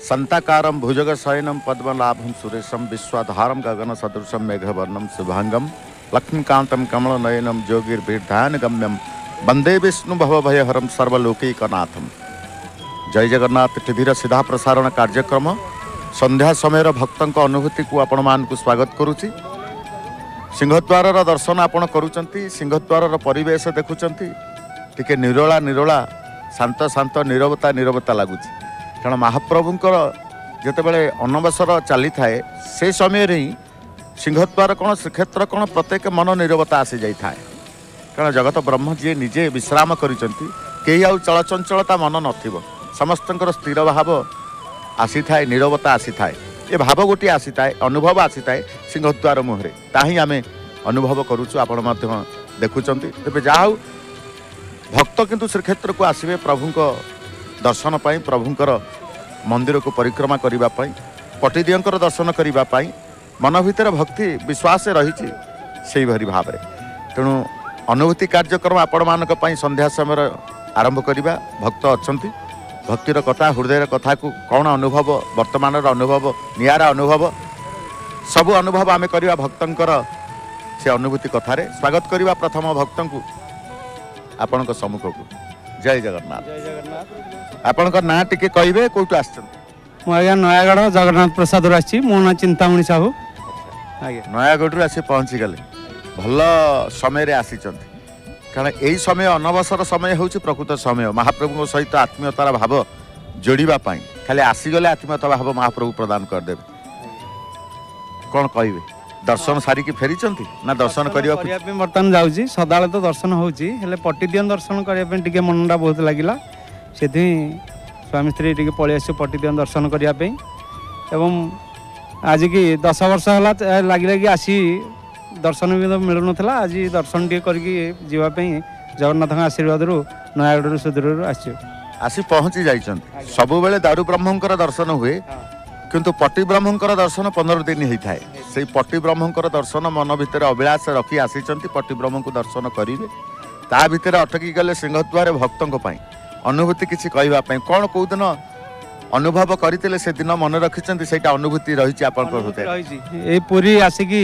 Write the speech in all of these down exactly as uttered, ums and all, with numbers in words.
संताकारं भुजगशयनं पद्मनाभं सुरेशं विश्वाधारं गगन सदृशं मेघवर्णं शुभांगं लक्ष्मीकान्तं कमलनयनं योगिर्भिर्ध्यानगम्यं वंदे विष्णु भवभयहरं सर्वलोकैकनाथं। जय जगन्नाथ टीवी सीधा प्रसारण कार्यक्रम संध्या समय भक्तों अनुभूति को आपण मानकु स्वागत करुच्ची। सिंहद्वार दर्शन आपण करुचंती, सिंहद्वार परिवेश देखुचंती, टिके निरोला निरोला शांत शांत नीरवता नीरवता लगुच। कारण महाप्रभुंकर जितेबाला अनवसर चली थाए से समय ही सिंहद्वार कौन श्रीक्षेत्र कौन प्रत्येक मन नीरवता आसी जाए। कारण जगत ब्रह्म जी निजे विश्राम करिसंती, केही आउ चलचंचलता मन नथिबो, समस्तंकर स्थिर भाव आसी थाए, नीरवता आसी थाए, ये भाव गोटे आसी थाए, अनुभव आसी थाए सिंहद्वार मुहरे। ताही आमे अनुभव करूछु, आपण माध्यम देखुचंती। तेबे जाहु भक्त किंतु श्रीक्षेत्र को आसबे प्रभुंको दर्शन पाई, प्रभुंकर मंदिर को परिक्रमा करिबा पाई, पटिदियंकर दर्शन करिबा पाई मन भितर भक्ति विश्वास रही से भरी भाव में। तेणु अनुभूति कार्यक्रम आपण मानक पई संध्या समय आरंभ करिबा। भक्त अछंती, भक्तिर कथा हृदय कथा को कौन अनुभव वर्तमान अनुभव नियारा अनुभव सबु अनुभव आमे करिबा भक्तंकर से अनुभूति कथारे स्वागत करिबा। प्रथम भक्तन को आपनक सम्मुख को जय जगन्नाथ। जय जगन्नाथ। आपनक ना टिके कहिबे कोठु आछंती? मु आज्ञा नयागढ़ जगन्नाथ प्रसाद आसी, मो ना चिंतामणि साहू। आज्ञा नयागढ़ आसी पहुँची गले, भल समय आसी। कारण यही समय अनवसर समय हूँ प्रकृत समय महाप्रभु सहित आत्मीयतार भाव जोड़ापी। खाली आसीगले आत्मीयता भाव महाप्रभु प्रदान करदे। कौन कहे दर्शन सारिकी फेरी ना दर्शन करने बर्तमान जाऊँगी सदा तो दर्शन होची, पटिदियन दर्शन करने मनटा बहुत लगिला। से स्वामी स्त्री टे पलि आस पटिदियन दर्शन करने। एवं आज की दस वर्ष है लगे कि आसी दर्शन भी तो मिलू ना, आज दर्शन टे करके जगन्नाथ आशीर्वाद नयागढ़ सुदूर आस आसी पहुँची जाइछन। सबु बेले दारु ब्रह्मंकर दर्शन हुए, किंतु पट्टी ब्रह्मंकर दर्शन पंद्रह दिन होता है। से पट्टी ब्रह्मंकर दर्शन मन भितर अभिलाष रखी आसीचंती, पट्टी ब्रह्म को दर्शन करेंगे। ता भितर अटकी गले सिंहद्वार भक्तों पाई अनुभूति किसी कहवाई कौन कौ दिन अनुभव करते से दिन मन रखिंट से अनुभूति रही आप पूरी आसिकी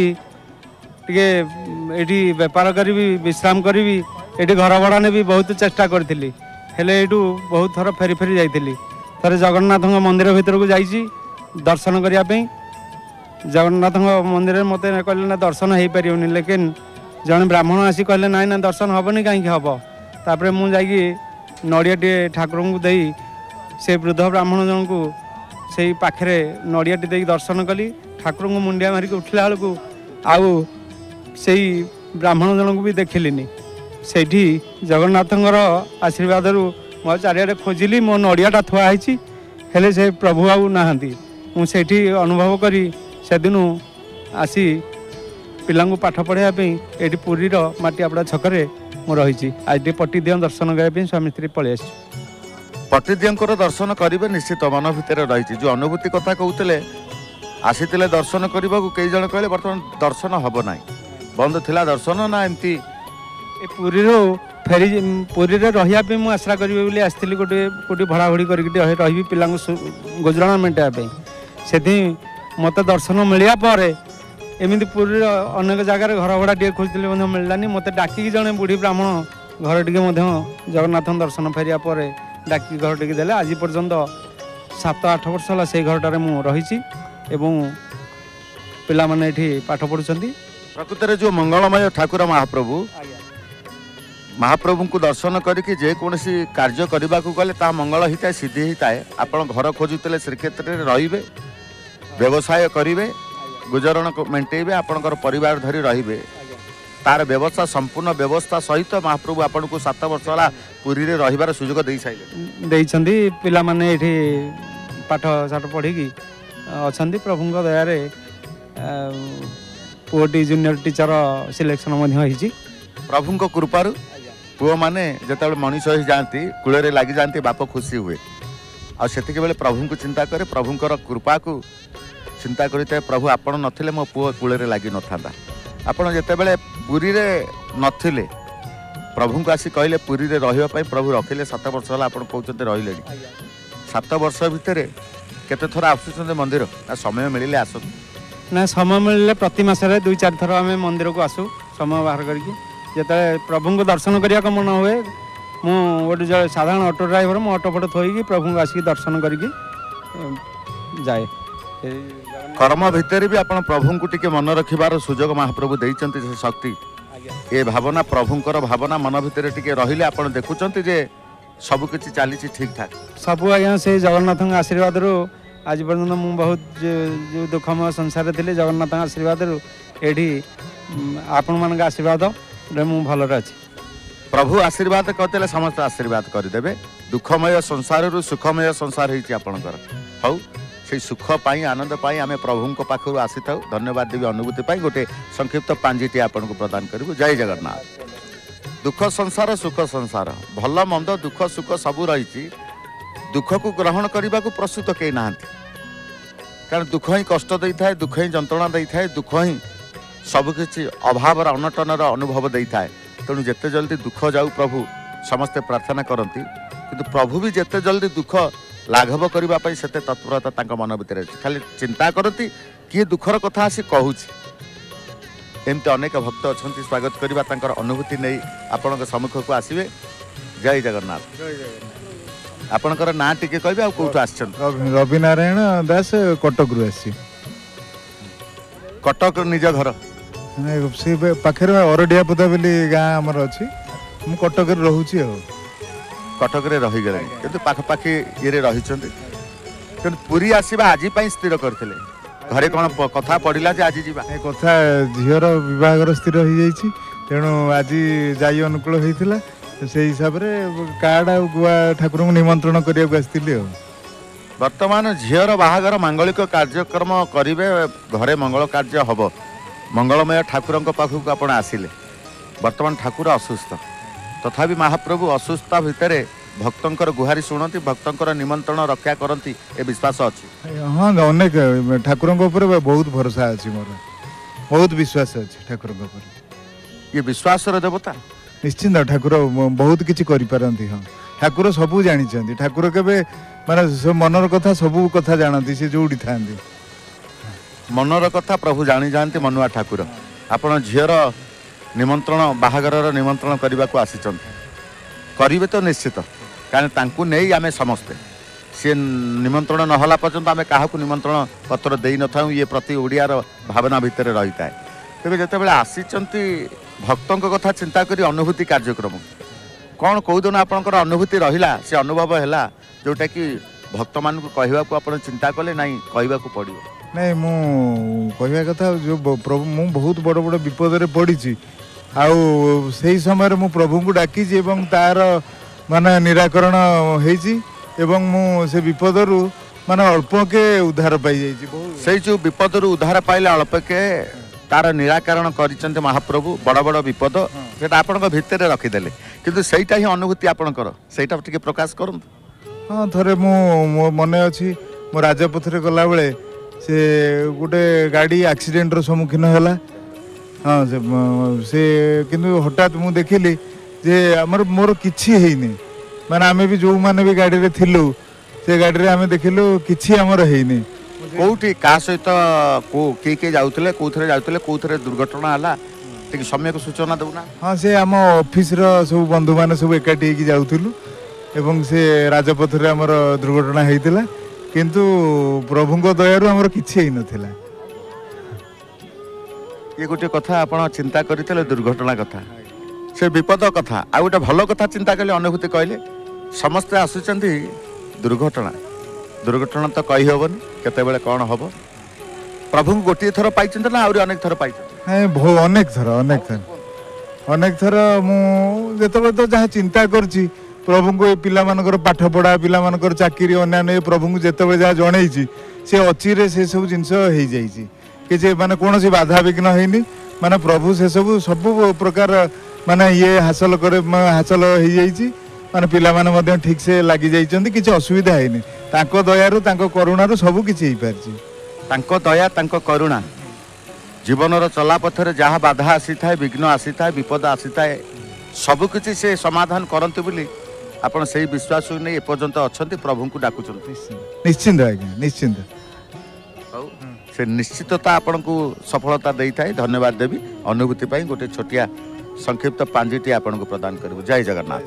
टे बेपार करी विश्राम करी ये घर भड़ा ने भी बहुत चेष्टा करी, बहुत थर फेरी फेरी जाइली। थे जगन्नाथ मंदिर भीतर को जाइए दर्शन करने। जगन्नाथ मंदिर मत कहले ना दर्शन हो पारे, लेकिन जड़े ब्राह्मण आसी कहले ना ना दर्शन हेनी कहीं हम। तापर मुझे नड़िया टे ठाकुर को दे से वृद्ध ब्राह्मण जन को से पाखे नड़िया टे दे दर्शन कली। ठाकुर को मुंडिया मारिक उठला बेलू आउ से ब्राह्मण जन को भी देखिली। से जगन्नाथ आशीर्वाद मो चारिड़े खोजिली, मो नड़ियाटा थुआई हेले से प्रभु आउ नहांती। मुझे अनुभव करी से दिनू आसी पिला पाठ पढ़ाई ये पुरी माटीआपड़ा छकरे मु रही। आज पटिदियन दर्शन करने स्वामी स्त्री पलि आस। पटिदियंकर दर्शन करेंगे निश्चित मन भितर रही। जो अनुभूति कथा कहते आसी दर्शन करने को कई जन कहले बर्तमान दर्शन हम ना, बंद थिला दर्शन ना एमती पुरी फेरी पुरी रही मुझे आशा करी आसती गोटे गोटे भड़ा भड़ी कर रही पिला गुजराण मेटाइबा से मत दर्शन मिलिया पर एमती पुरी अनेक जगार घर भड़ा टे खोजती मिललानी। मत डाकिक जड़े बुढ़ी ब्राह्मण घर टे जगन्नाथ दर्शन फेरिया पर डाकी घर टे देले। आज पर्यंत सात आठ वर्ष है से घरटार मु रही पिला माने एठी पाठ पढ़ुछंती। प्रकृत जो मंगलमय ठाकुर महाप्रभु महाप्रभु को दर्शन करके जेकोसी कार्य करने को गले ता मंगल होता है, सिद्धि होता है। आपण घर खोजुते श्रीक्षेत्र में रे व्यवसाय करेंगे, गुजरण मेटेबे, आपणकर परिवार धरी रे तार व्यवस्था संपूर्ण व्यवस्था सहित महाप्रभु आपन को सात वर्ष है पुरी रे रहिबार सुजोग दे साइले पिला माने एठी पाठ साठ पढ़ी अच्छा प्रभु दयारे पुओटी जूनियर टीचर सिलेक्शन प्रभु कृपारू पुओ मैंने जिते मनीष हो जाती कूल लगी जाती बाप खुशी हुए आक बेले प्रभु को चिंता करे प्रभुंर कृपा को चिंता करते प्रभु आपण नथिले मो पुओ कूल लगी न था। आपण जिते बड़े पुरी रे नथिले प्रभु को आसी कहले पुरी रे रहिबा पई प्रभु रखिले सात वर्ष है आप कहते रही सात वर्ष भितर केते थर आसुछन मंदिर ना समय मिलिले आसु ना समय मिलले प्रति मासरे दुई चार थर आम मंदिर को आसू समय बाहर करके जिते प्रभु को दर्शन करने को मन हुए मु गोटे जो साधारण ऑटो ड्राइवर मु ऑटो फटो थोड़ी प्रभु को आसिक दर्शन करके जाए। कर्म भितर भी आपण प्रभु को टिके मन रखिबार सुजोग महाप्रभु देइचंती से शक्ति ये भावना प्रभुंकर भावना मन भितर टिके रहिले आपण देखुचंती जे सब किछि चली ठीक ठाक सब आज्ञा से जगन्नाथ आशीर्वाद रू आज पर्यटन मु बहुत जो दुखमय संसार थी जगन्नाथ आशीर्वाद रू एठी आपण मान आशीर्वाद मु भलरे अछि। प्रभु आशीर्वाद करते समस्त आशीर्वाद करदेवे दुखमय संसार रु सुखमय संसार होती आपणकर हौ से सुख पाई आनंद पाई आम प्रभु पाखु आसी था धन्यवाद देवी अनुभूति पाई गोटे संक्षिप्त पांजिटी आपन को प्रदान करूँ। जय जगन्नाथ। दुख संसार सुख संसार भल मंद दुख सुख सबू रही दुख को ग्रहण करने को प्रस्तुत कई ना कारण दुख ही कष्ट दे था दुख ही जंत्रणा दे था दुख ही सबकि अभाव अनटन अनुभव दे था तेणु जिते जल्दी दुख जाऊ प्रभु समस्ते प्रार्थना करती किंतु प्रभु भी जिते जल्दी दुख लाघव करने से तत्परता मन भर खाली चिंता करती किए दुखर कथा आसी कहूँ एमती अनेक भक्त अच्छा स्वागत करवा तांकर अनुभूति नहीं आपण सम्मुख को आसवे। जय जगन्नाथ। आपणकर ना टिके कहबे आ कोठु आछन? रवि नारायण दास कटक रु आसी कटक निज घर से पाखे अरडिया पदा बोली गाँ आमर अच्छी मु कटक रोचे कटक रही गले किंतु पाखपाखी ये रही पुरी आसवा आज स्थिर करते घरे कौन कथा पड़ा जे आज जीवा कथा झीर बहर स्थिर हो जाइए तेणु आज जाई अनुकूल होता से हिसाब से कार्ड आ गुआ ठाकुर को निमंत्रण करने आसती। वर्तमान झीर बाहागर मांगलिक कार्यक्रम करेंगे घरे मंगल कार्य हम मंगलमय ठाकुर पाखक आप आसिले वर्तमान ठाकुर असुस्थ तथापि महाप्रभु असुस्थ भितर भक्तंकर गुहारी शुणती भक्तंकर निमंत्रण रक्षा करती ए विश्वास अच्छी। हाँ अनेक ठाकुर बहुत भरोसा अच्छी मोर बहुत विश्वास अच्छी ठाकुर ये विश्वास देवता निश्चिंत ठाकुर बहुत किसी करिपारंती। हाँ ठाकुर सबू जानी ठाकुर केबे माने मनर कथा सबू कथा जानती से जोड़ी था मनर कथा प्रभु जानी जानती मनुआ ठाकुर आपण झीर निमंत्रण बाहागर निमंत्रण करने को आसी करेंगे तो निश्चित कारण तांकु नहीं आमे समस्ते सी निमंत्रण नहला पर्यंत आमे काहाकु निमंत्रण पत्र दे न था ये प्रति ओडियार भावना भितर रही है तेज जिते आसी भक्तों कथा चिंता करी अनुभूति कार्यक्रम कौन कौ दिन आपंकर अनुभूति रहा से अनुभव है जोटा कि भक्त मान कहवा को आप चिंता कले ना कहवा पड़ो नहीं मु कहवा कथा जो प्रभु मु बहुत बड़ बड़ विपद पड़ी आउ से समय मु प्रभु को डाकी तार माने निराकरण होइछि एवं मु से विपद रु माने अल्प के उद्धार पाई जाइछि से जो विपद रु उद्धार पाइले अल्प के तार निराकरण करिसंते महाप्रभु बड़ बड़ विपद सेटा आपन भितर रखिदेले किंतु सेटा ही अनुभूति आपनकर सेटा टिके प्रकाश करन। हाँ थरे मु मने अछि मो राजपथ रे गला बेले से गोटे गाड़ी एक्सीडेंट रो सम्मुखीन होला। हाँ से से किंतु हठात मु देखिली जे हमर मोर किछि हेइनी माने आमे भी जो माने भी गाड़ी रे थिलु से गाड़ी रे आमे देखिलु किछि हमर हेइनी कोठी का सहित को के के जाउतले कोथरे जाउतले कोथरे दुर्घटना हला टिक समय को सूचना दउना। हाँ से हम ऑफिस रो सब बंधु माने सब एकाठी की जाउथुलु एवं से राजपथ रे हमर दुर्घटना हेइतिला किंतु प्रभु को दया रु हमर किछि हेइ नथिला। ये गोटे कथा आप चिंता करते दुर्घटना कथा से विपद कथा आ गोटे भल कथा चिंता कले अनुभूति कहले समस्ते आसुचंती दुर्घटना दुर्घटना तो कही हेबनी केतेबेले कौन हम प्रभु गोटे थर पाई ना आउरी अनेक थर पाई अनेक थर अनेक थर अनेक थर मुझे तो जहाँ चिंता करछि प्रभु को पिला मानकर पाठ पढ़ा पिला मानकर चाकरी अन्य प्रभु को जिते जहाँ जन से अचिरे से सब जिनस हो जाइए कि माने कौन सी बाधा विघ्न होनी माने प्रभु से सब सब प्रकार माने ये हासिल कर हासिल हो जाइए माने पिला माने मध्य ठीक से लगी जाइछन्ति किछि असुविधा हैनी तांको दयारु तांको करुणारु सब किछि हेइ पारछि तांको दया तांको करुणा जीवनर चला पथरे जहाँ बाधा आसी थाए विघ्न आसी थाए विपद आसी थाए सब किछि से समाधान करंतु बोली ଆପଣ ସେଇ ବିଶ୍ୱାସକୁ ନେଇ ଏପର୍ଯ୍ୟନ୍ତ ଅଛନ୍ତି, ପ୍ରଭୁଙ୍କୁ ଡାକୁଛନ୍ତି। ନିଶ୍ଚିନ୍ତ ଆଜ୍ଞା, ନିଶ୍ଚିନ୍ତ। ହଉ, ସେ ନିଶ୍ଚିତତା ଆପଣଙ୍କୁ ସଫଳତା ଦେଇଥାଏ। ଧନ୍ୟବାଦ ଦେବି ଅନୁଭୂତି ପାଇଁ। ଗୋଟେ ଛୋଟିଆ ସଂକ୍ଷିପ୍ତ ପାଞ୍ଜିଟି ଆପଣଙ୍କୁ ପ୍ରଦାନ କରିବୁ। ଜୟ ଜଗନ୍ନାଥ।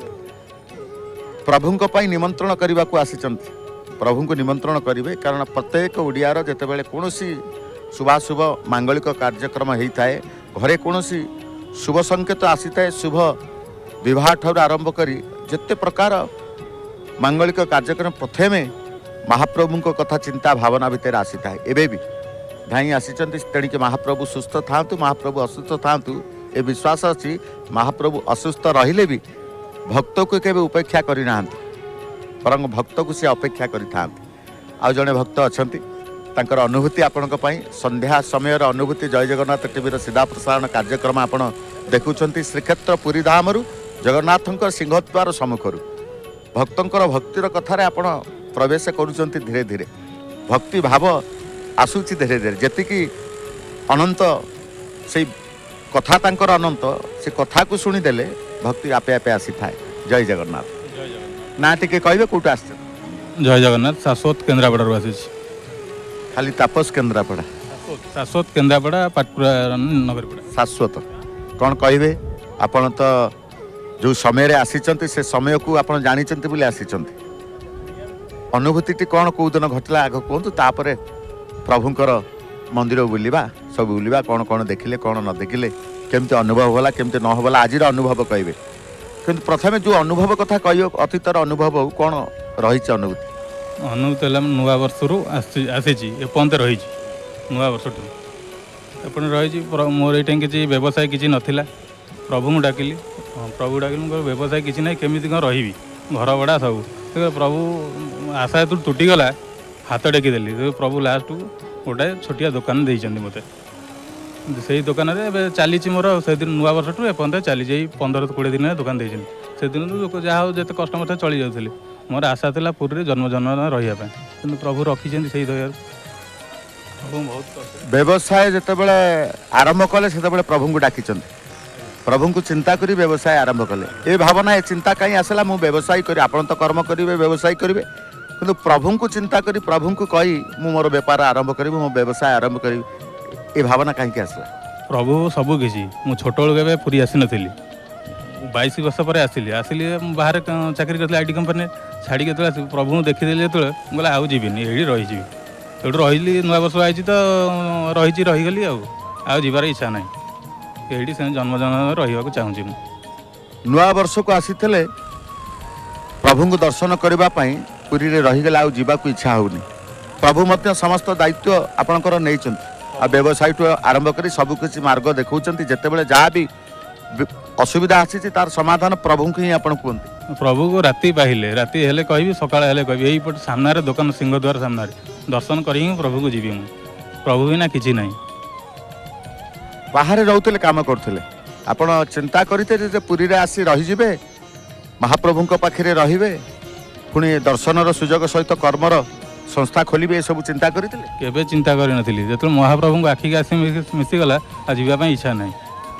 ପ୍ରଭୁଙ୍କ ପାଇଁ ନିମନ୍ତ୍ରଣ କରିବାକୁ ଆସିଛନ୍ତି। ପ୍ରଭୁଙ୍କୁ ନିମନ୍ତ୍ରଣ କରିବେ, କାରଣ ପ୍ରତ୍ୟେକ ଓଡ଼ିଆର ଯେତେବେଳେ କୌଣସି ଶୁଭାଶୁଭ ମାଙ୍ଗଳିକ କାର୍ଯ୍ୟକ୍ରମ ହେଇଥାଏ, ଘରେ କୌଣସି ଶୁଭ ସଂକେତ ଆସିଥାଏ, ଶୁଭ ବିବାହ ଠାରୁ ଆରମ୍ଭ କରି ଯେତେ ପ୍ରକାର ମାଙ୍ଗଳିକ କାର୍ଯ୍ୟକ୍ରମ ପ୍ରଥମେ ମହାପ୍ରଭୁଙ୍କ କଥା ଚିନ୍ତା ଭାବନା ଭିତରେ ଆସିଥାଏ। ଏବେ ବି ଧାଇଁ ଆସିଛନ୍ତି, ତେଣିକି ମହାପ୍ରଭୁ ସୁସ୍ଥ ଥାଆନ୍ତୁ, ମହାପ୍ରଭୁ ଅସୁସ୍ଥ ଥାଆନ୍ତୁ, ଏ ବିଶ୍ୱାସ ଅଛି। ମହାପ୍ରଭୁ ଅସୁସ୍ଥ ରହିଲେ ବି ଭକ୍ତକୁ କେବେ ଉପେକ୍ଷା କରିନାହାନ୍ତି, ବରଂ ଭକ୍ତକୁ ସେ ଅପେକ୍ଷା କରିଥାନ୍ତି। ଆଉ ଜଣେ ଭକ୍ତ ଅଛନ୍ତି, ତାଙ୍କର ଅନୁଭୂତି ଆପଣଙ୍କ ପାଇଁ। ସନ୍ଧ୍ୟା ସମୟର ଅନୁଭୂତି ଜୟ ଜଗନ୍ନାଥ ଟିଭିର ସିଧା ପ୍ରସାରଣ କାର୍ଯ୍ୟକ୍ରମ ଆପଣ ଦେଖୁଛନ୍ତି। ଶ୍ରୀକ୍ଷେତ୍ର ପୁରୀ ଧାମରୁ ଜଗନ୍ନାଥଙ୍କ ସିଂହଦ୍ୱାର ସମ୍ମୁଖରୁ ଭକ୍ତଙ୍କର ଭକ୍ତିର କଥାରେ ଆପଣ ପ୍ରବେଶ କରୁଛନ୍ତି। ଧୀରେ ଧୀରେ ଭକ୍ତି ଭାବ ଆସୁଛି, ଧୀରେ ଧୀରେ ଯେତିକି ଅନନ୍ତ ସେଇ କଥା ତାଙ୍କର ଅନନ୍ତ, ସେ କଥାକୁ ଶୁଣିଦେଲେ ଭକ୍ତି ଆପେ ଆପେ ଆସିଥାଏ। ଜୟ ଜଗନ୍ନାଥ। ନା ଟିକେ କହିବେ କୋଉଠୁ ଆସିଛନ୍ତି? ଜୟ ଜଗନ୍ନାଥ। ଶାଶ୍ୱତ କେନ୍ଦ୍ରାପଡ଼ାରୁ ଆସିଛି। ଖାଲି ତାପସ କେନ୍ଦ୍ରାପଡ଼ା? ଶାଶ୍ୱତ କେନ୍ଦ୍ରାପଡ଼ା, ପାଟକୁରା ନଗରପଡ଼ା। ଶାଶ୍ୱତ କ'ଣ କହିବେ? ଆପଣ ତ ଯେଉଁ ସମୟରେ ଆସିଛନ୍ତି ସେ ସମୟକୁ ଆପଣ ଜାଣିଛନ୍ତି ବୋଲି ଆସିଛନ୍ତି। ଅନୁଭୂତିଟି କ'ଣ କେଉଁ ଦିନ ଘଟିଲା ଆଗ କୁହନ୍ତୁ, ତାପରେ ପ୍ରଭୁଙ୍କର ମନ୍ଦିର ବୁଲିବା, ସବୁ ବୁଲିବା। କ'ଣ କ'ଣ ଦେଖିଲେ, କ'ଣ ନ ଦେଖିଲେ, କେମିତି ଅନୁଭବ ହେଲା, କେମିତି ନ ହେଲା, ଆଜିର ଅନୁଭବ କହିବେ। କିନ୍ତୁ ପ୍ରଥମେ ଯେଉଁ ଅନୁଭବ କଥା କହିବ, ଅତୀତର ଅନୁଭବ କ'ଣ ରହିଛି ଅନୁଭୂତି? ଅନୁଭୂତି ହେଲା, ନୂଆ ବର୍ଷରୁ ଆସି ଆସିଛି ଏପର୍ଯ୍ୟନ୍ତ ରହିଛି। ନୂଆ ବର୍ଷଠୁ ଏପଟେ ରହିଛି। ମୋର ଏଇଟା କିଛି ବ୍ୟବସାୟ କିଛି ନଥିଲା। ପ୍ରଭୁଙ୍କୁ ଡାକିଲି, ହଁ ପ୍ରଭୁ ଡାକିଲି। ମୁଁ କହିଲି ବ୍ୟବସାୟ କିଛି ନାହିଁ, କେମିତି କ'ଣ ରହିବି, ଘର ଭଡ଼ା ସବୁ। ପ୍ରଭୁ ଆଶା ଯେତେବେଳେ ତୁଟିଗଲା, ହାତ ଟେକିଦେଲି। ପ୍ରଭୁ ଲାଷ୍ଟକୁ ଗୋଟାଏ ଛୋଟିଆ ଦୋକାନ ଦେଇଛନ୍ତି ମୋତେ। ସେଇ ଦୋକାନରେ ଏବେ ଚାଲିଛି ମୋର। ସେଦିନ ନୂଆ ବର୍ଷଠୁ ଏପର୍ଯ୍ୟନ୍ତ ଚାଲିଛି। ଏଇ ପନ୍ଦର କୋଡ଼ିଏ ଦିନ ଦୋକାନ ଦେଇଛନ୍ତି। ସେଦିନରୁ ଲୋକ ଯାହା ହଉ ଯେତେ କଷ୍ଟମର ଥାଏ ଚଳି ଯାଉଥିଲେ। ମୋର ଆଶା ଥିଲା ପୁରୀରେ ଜନ୍ମ ଜନ୍ମ ରହିବା ପାଇଁ, କିନ୍ତୁ ପ୍ରଭୁ ରଖିଛନ୍ତି ସେଇ ଦୟାରୁ। ବହୁତ ବ୍ୟବସାୟ ଯେତେବେଳେ ଆରମ୍ଭ କଲେ ସେତେବେଳେ ପ୍ରଭୁଙ୍କୁ ଡାକିଛନ୍ତି, ପ୍ରଭୁଙ୍କୁ ଚିନ୍ତା କରି ବ୍ୟବସାୟ ଆରମ୍ଭ କଲେ। ଏ ଭାବନା, ଏ ଚିନ୍ତା କାହିଁ ଆସିଲା ମୁଁ ବ୍ୟବସାୟ କରି? ଆପଣ ତ କର୍ମ କରିବେ, ବ୍ୟବସାୟ କରିବେ, କିନ୍ତୁ ପ୍ରଭୁଙ୍କୁ ଚିନ୍ତା କରି ପ୍ରଭୁଙ୍କୁ କହି ମୁଁ ମୋର ବେପାର ଆରମ୍ଭ କରିବି, ମୋ ବ୍ୟବସାୟ ଆରମ୍ଭ କରିବି, ଏ ଭାବନା କାହିଁକି ଆସିଲା? ପ୍ରଭୁ ସବୁ କିଛି। ମୁଁ ଛୋଟବେଳୁ କେବେ ପୁରୀ ଆସିନଥିଲି। ବାଇଶ ବର୍ଷ ପରେ ଆସିଲି। ଆସିଲି ମୁଁ ବାହାରେ ଚାକିରି କରିଥିଲି ଆଇ ଟି କମ୍ପାନୀରେ। ଛାଡ଼ିକି ଯେତେବେଳେ ଆସିଲି, ପ୍ରଭୁଙ୍କୁ ଦେଖିଦେଲି ଯେତେବେଳେ, ମୁଁ କହିଲି ଆଉ ଯିବିନି, ଏଇଠି ରହିଯିବି। ଏଇଠୁ ରହିଲି। ନୂଆ ବର୍ଷ ଆଇଛି ତ ରହିଛି, ରହିଗଲି। ଆଉ ଆଉ ଯିବାର ଇଚ୍ଛା ନାହିଁ। ଏଇଠି ସେ ଜନ୍ମ ଜନ୍ମ ରହିବାକୁ ଚାହୁଁଛି ମୁଁ। ନୂଆ ବର୍ଷକୁ ଆସିଥିଲେ ପ୍ରଭୁଙ୍କୁ ଦର୍ଶନ କରିବା ପାଇଁ, ପୁରୀରେ ରହିଗଲେ ଆଉ ଯିବାକୁ ଇଚ୍ଛା ହେଉନି। ପ୍ରଭୁ ମଧ୍ୟ ସମସ୍ତ ଦାୟିତ୍ୱ ଆପଣଙ୍କର ନେଇଛନ୍ତି। ଆଉ ବ୍ୟବସାୟଠୁ ଆରମ୍ଭ କରି ସବୁକିଛି ମାର୍ଗ ଦେଖାଉଛନ୍ତି। ଯେତେବେଳେ ଯାହା ବି ଅସୁବିଧା ଆସିଛି ତାର ସମାଧାନ ପ୍ରଭୁଙ୍କୁ ହିଁ ଆପଣ କୁହନ୍ତି। ପ୍ରଭୁକୁ ରାତି ପାହିଲେ, ରାତି ହେଲେ କହିବି, ସକାଳେ ହେଲେ କହିବି। ଏଇପଟେ ସାମ୍ନାରେ ଦୋକାନ, ସିଂହଦ୍ୱାର ସାମ୍ନାରେ ଦର୍ଶନ କରିକି ପ୍ରଭୁକୁ ଯିବି ମୁଁ। ପ୍ରଭୁ ବିନା କିଛି ନାହିଁ। ବାହାରେ ରହୁଥିଲେ, କାମ କରୁଥିଲେ, ଆପଣ ଚିନ୍ତା କରିଥିଲେ ଯେ ପୁରୀରେ ଆସି ରହିଯିବେ, ମହାପ୍ରଭୁଙ୍କ ପାଖରେ ରହିବେ, ପୁଣି ଦର୍ଶନର ସୁଯୋଗ ସହିତ କର୍ମର ସଂସ୍ଥା ଖୋଲିବେ, ଏସବୁ ଚିନ୍ତା କରିଥିଲେ? କେବେ ଚିନ୍ତା କରିନଥିଲି। ଯେତେବେଳେ ମହାପ୍ରଭୁଙ୍କୁ ଆଖିକି ଆସି ମିଶିଗଲା, ଆଉ ଯିବା ପାଇଁ ଇଚ୍ଛା ନାହିଁ।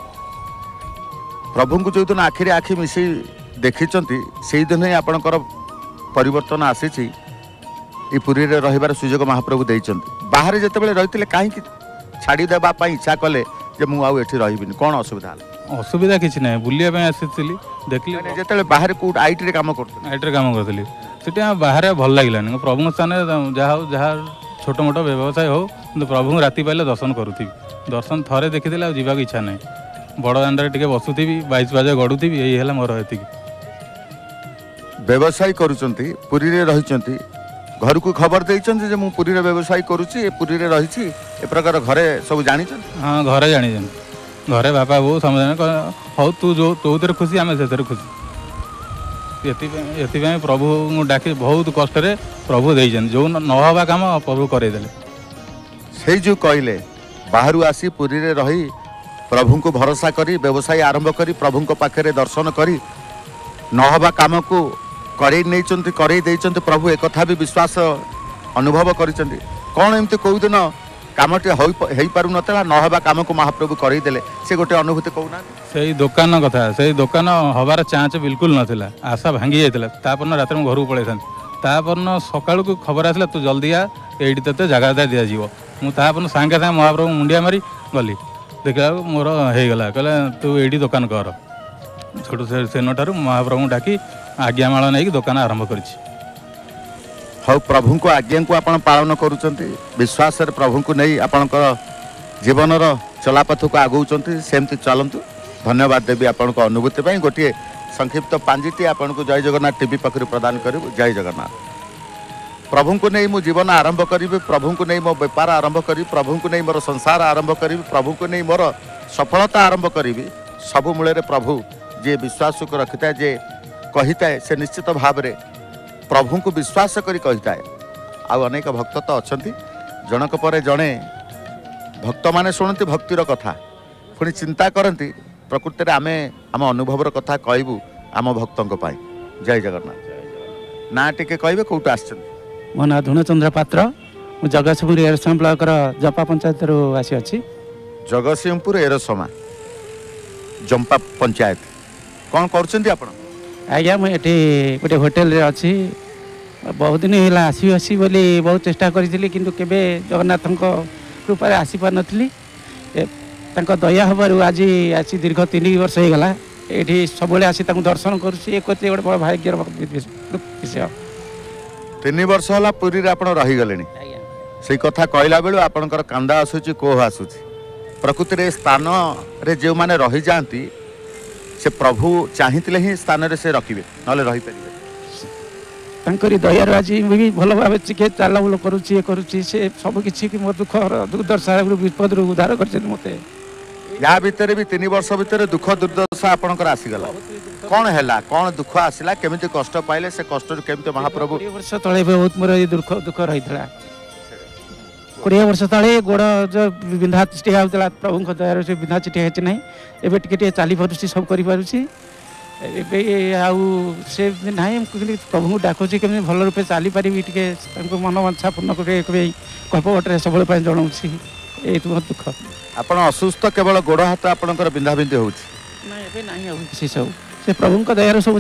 ପ୍ରଭୁଙ୍କୁ ଯେଉଁଦିନ ଆଖିରେ ଆଖି ମିଶେଇ ଦେଖିଛନ୍ତି, ସେଇଦିନ ହିଁ ଆପଣଙ୍କର ପରିବର୍ତ୍ତନ ଆସିଛି। ଏ ପୁରୀରେ ରହିବାର ସୁଯୋଗ ମହାପ୍ରଭୁ ଦେଇଛନ୍ତି। ବାହାରେ ଯେତେବେଳେ ରହିଥିଲେ କାହିଁକି ଛାଡ଼ିଦେବା ପାଇଁ ଇଚ୍ଛା କଲେ ଯେ ମୁଁ ଆଉ ଏଠି ରହିବିନି? କ'ଣ ଅସୁବିଧା ହେଲା? ଅସୁବିଧା କିଛି ନାହିଁ। ବୁଲିବା ପାଇଁ ଆସିଥିଲି, ଦେଖିଲି। ଯେତେବେଳେ ବାହାରେ କେଉଁଠି ଆଇଟିରେ କାମ କରୁଥିଲେ? ଆଇଟିରେ କାମ କରୁଥିଲି। ସେଠି ବାହାରେ ଭଲ ଲାଗିଲାନି। ପ୍ରଭୁଙ୍କ ସ୍ଥାନରେ ଯାହା ହଉ, ଯାହା ଛୋଟ ମୋଟ ବ୍ୟବସାୟ ହଉ, କିନ୍ତୁ ପ୍ରଭୁଙ୍କୁ ରାତି ପାଇଲେ ଦର୍ଶନ କରୁଥିବି। ଦର୍ଶନ ଥରେ ଦେଖିଦେଲେ ଆଉ ଯିବାକୁ ଇଚ୍ଛା ନାହିଁ। ବଡ଼ ଦାଣ୍ଡରେ ଟିକେ ବସୁଥିବି, ବାଇଶ ବାଜେ ଗଡ଼ୁଥିବି, ଏଇ ହେଲା ମୋର ଏତିକି। ବ୍ୟବସାୟ କରୁଛନ୍ତି, ପୁରୀରେ ରହିଛନ୍ତି, ଘରକୁ ଖବର ଦେଇଛନ୍ତି ଯେ ମୁଁ ପୁରୀରେ ବ୍ୟବସାୟ କରୁଛି, ପୁରୀରେ ରହିଛି, ଏ ପ୍ରକାର ଘରେ ସବୁ ଜାଣିଛନ୍ତି? ହଁ, ଘରେ ଜାଣିଛନ୍ତି। ଘରେ ବାପା ବୋଉ ସମସ୍ତେ ହଉ, ତୁ ଯେଉଁ ତୋଥିରେ ଖୁସି, ଆମେ ସେଥିରେ ଖୁସି। ଏଥିପାଇଁ ଏଥିପାଇଁ ପ୍ରଭୁଙ୍କୁ ଡାକି ବହୁତ କଷ୍ଟରେ ପ୍ରଭୁ ଦେଇଛନ୍ତି। ଯେଉଁ ନ ହେବା କାମ ପ୍ରଭୁ କରେଇଦେଲେ। ସେଇ ଯେଉଁ କହିଲେ ବାହାରୁ ଆସି ପୁରୀରେ ରହି ପ୍ରଭୁଙ୍କୁ ଭରସା କରି ବ୍ୟବସାୟ ଆରମ୍ଭ କରି ପ୍ରଭୁଙ୍କ ପାଖରେ ଦର୍ଶନ କରି ନ ହେବା କାମକୁ କରେଇ ନେଇଛନ୍ତି, କରେଇ ଦେଇଛନ୍ତି ପ୍ରଭୁ। ଏକଥା ବି ବିଶ୍ୱାସ ଅନୁଭବ କରିଛନ୍ତି। କ'ଣ ଏମିତି କେଉଁ ଦିନ कामटी हो पार ना नहबा कम को महाप्रभु करदेले से गोटे अनुभूति कहना से दुकान कथा से दुकान हबार चांस बिल्कुल नाला आशा भांगी जाता तापर रात में घर को पलि था तापर सका खबर आसला तू जल्दी आ ये ते जगह दि मुझे सागे सागे महाप्रभु मुंडिया मारी गली देखा मोर होगला कहले तू ये दुकान कर छोटू सेन ठार महाप्रभु डाकी आज्ञामाला नहीं दुकान आरंभ कर हाँ प्रभु को आज्ञा को आप पालन करुँच विश्वास प्रभु को नहीं आपणकर जीवन चलापथ को आगौंट सेमती चलतु धन्यवाद देवी आपण अनुभूति गोटे संक्षिप्त पांजिटी आपन को जय जगन्नाथ टीवी पक्षर प्रदान करूँ जय जगन्नाथ प्रभु को नहीं मो जीवन आरंभ करी प्रभु को नहीं मो बेपार आरंभ करी प्रभु को नहीं मोर संसार आरंभ करी प्रभु को नहीं मोर सफलता आरंभ करी सबु मूल प्रभु जे विश्वास को रखी है जे कही है से निश्चित भाव में प्रभु को विश्वास करी कही है आउ अनेक भक्त तो अच्छा जनक पर जड़े भक्त मैंने शुणती भक्तिर कथा पुणी चिंता करती प्रकृति आम आम अनुभवर कथा कहबू आम भक्तों जय जगन्नाथ ना टे कहे कौट आस मो ना धुणचंद्र पात्र मु जगतसिंहपुर एरसमा ब्लॉक जपा पंचायत आसी अच्छी जगतसिंहपुर एरसमा जंपा पंचायत कौन कर आज्ञा मुझे गोटे होटेल रे अच्छी बहुत दिन है आसी आसी बोली बहुत चेष्टा करी किंतु केबे जगन्नाथ कृपा आसी पार नी दया हबार आज आसी दीर्घ तीन वर्ष हो गला ये सब आसी दर्शन करुँचे गोटे बड़ भाग्यर विषय तीन वर्ष है पुरी रे आपण रही गले से कथा कहला बेलू आपणकर कांदा आसूची कोह आसूची प्रकृति रे स्थान रे जो माने रही जाती से प्रभु चाहिए ही स्थान रे से रखिए ना रही पारे दयार आज भी भल भाव टे चाल बुल करुच्ची करुच्ची से सब किसी मो दुख दुर्दशा विपद उद्धार कर मत या भितर भी तीन वर्ष भितर दुख दुर्दशा आपणकर आसीगला कौन है कौन दुख आसला केमी कष्ट पाइले से कष्ट केमी महाप्रभु वर्ष तले बहुत मोर दुख दुख रही कोड़े वर्ष तले गोड़ जो बिंधा चिटिया होता प्रभु दयार से बिंधा चिटिया होती ना एवं टे चली पार्टी सब करें से ना प्रभु डाकुची केमी भल रूपे चली पारि टे मन मंशा पूर्ण कल्पवटे सब जनाऊँ ये बहुत दुख आप असुस्थ केवल गोड़ हाथ आपंकर बिंधा बिंधि हो किसी सब से प्रभु दयार सब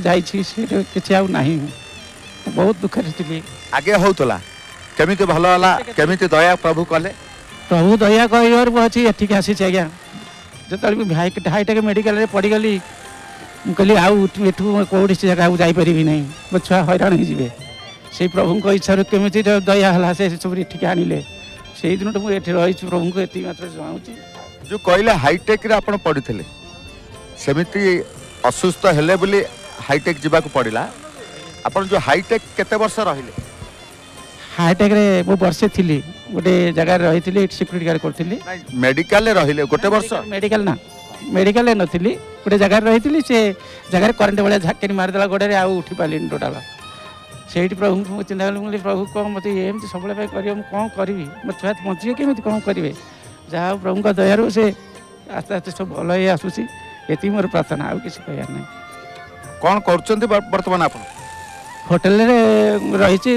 जाए बहुत दुखर थी आगे होता केमी भल है केमी दया प्रभु कले प्रभु दया कहवर अच्छी एठिक आसी आज्ञा जो हाईटेक मेडिकल पड़गली कहली आठ कौटी से जगह जापरि ना मो छुआ हैरान हो से प्रभु इच्छा केमी दया है से सब ठीक आनिले से दिन मुझे रही प्रभु को ये मात्र जनाऊँ जो कहले हाईटेक रे आपण पढ़ी सेमिति असुस्थ हेले बोली हाईटेक जावाक पड़ा आपण जो हाईटेक केते वर्ष रहिले हाईटेक रे मो वर्षे थी गोटे जगह रही सिक्यूरीटी गार्ड करी मेडिकल रहिले गोटे वर्ष मेडिकल ना मेडिकल नी गोटे जगह रही से जगह करेन्ट भाया झाकेनी मारिदेला गोड़े आउ उठी पारे टोटाल से प्रभु चिंता कल प्रभु कौन मत एमती सब कर कौन करी मो छुआ बचे केमी कौन करेंगे जहाँ प्रभु दयारू से आस्ते आस्ते सब भल ही आसूसी ये मोर प्रार्थना आउ किसी कह ना कौन कर बर्तमान आप होटेल रही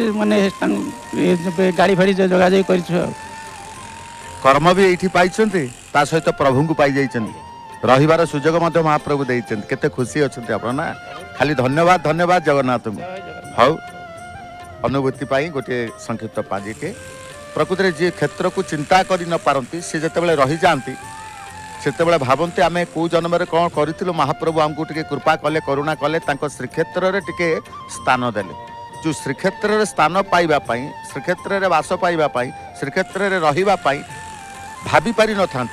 मानने गाड़ी फाड़ी जगह कर कर्म भी ये पाई सहित प्रभु को पाई रहीबार सुजोग महाप्रभु देते केते खुशी अच्छा आप ना खाली धन्यवाद धन्यवाद जगन्नाथ हाउ अनुभूति पाई गोटे संक्षिप्त पाजिटे प्रकृति जी क्षेत्र को चिंता कर न पारती सी जिते रही जाती से भावते आम कौ जन्म कौन करूँ महाप्रभु आमको टे कृपा कले करुणा कले श्रीक्षेत्र में टे स्थान देले जो श्रीक्षेत्र में स्थान पाइबापी श्रीक्षेत्र में बास पाइबापी श्रीक्षेत्र में रही भाभी पारि न था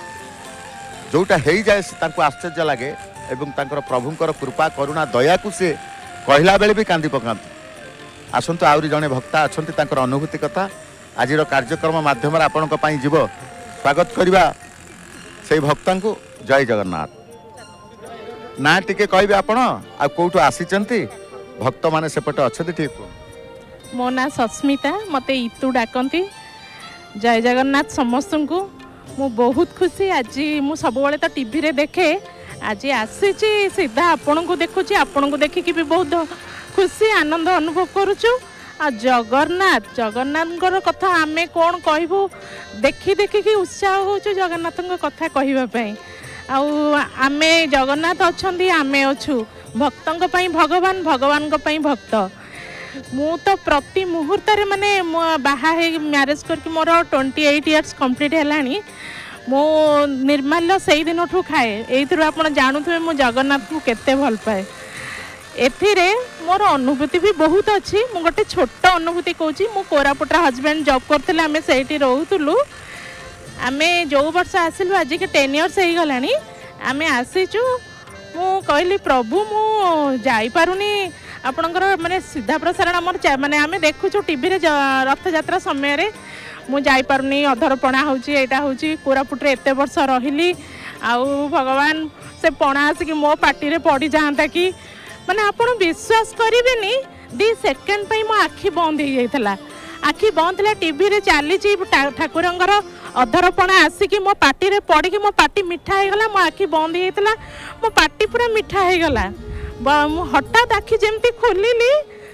जोटा हो जाए आश्चर्य लगे और प्रभुंर कृपा करुणा दया को सी कहला बेले भी कांदी पकाती आसतु आहरी जड़े भक्ता अच्छा अनुभूति कथा आज कार्यक्रम मध्यम आपण जीव स्वागत करवा से भक्ता को जय जगन्नाथ ना टिके कहबे आपण आ कोठो आसीचंती भक्त माने सेपटे अच्छे ठीक मो ना सस्मिता मते इतु डाकंती जय जगन्नाथ समस्त को मु बहुत खुशी आज मु सब बेले तो टीवी रे देखे आज आसी सीधा आपण को देखुची आपण को देखिकी भी बहुत खुशी आनंद अनुभव करुचु आ जगन्नाथ जगन्नाथ कथा आम कौन कहबू देखी देखिकी उत्साह हो जगन्नाथ कथा कहवाई आमे जगन्नाथ अच्छा आमे अच्छू भक्तों भगवान भगवान भक्त मु तो प्रति मुहूर्त माने बाहा मैरेज करके मोर ट्वेंटी एट इयर्स कंप्लीट है मो निर्माल्य से दिन ठू खाए ये आप जानूे मु जगन्नाथ को केते भल पाए एथिरे मोर अनुभूति भी बहुत अच्छी मु गोटे छोट अनुभूति कहूँ मु कोरापुटर हजबैंड जॉब करते आम से रोलु आम जो वर्ष आसिलु आज के टेन इयर्स हो गला आम आसीचु मु कहली प्रभु मु जापारुनी आपणकर माने सीधा प्रसारण आम माने आम देखुचु टीवी रे रथ यात्रा समय रे मु जापारुनी अधरपणा होटा हूँ कोरापुट एत वर्ष रही आउ भगवान से पणा आसिक मो पार्टी रे पड़ जाता कि माने आपण विश्वास करेनि दी सेकेंड मो आखि बंद हो जाता आखि बंद है टीवी रे चली ठाकुर अधरपणा आसिक मो पार्टी रे पड़ी मो पार्टी मिठा हो गला मो आखि बंद हो जाता मो पार्टी पूरा मिठा हो गला हठात आखि जमती खोलिली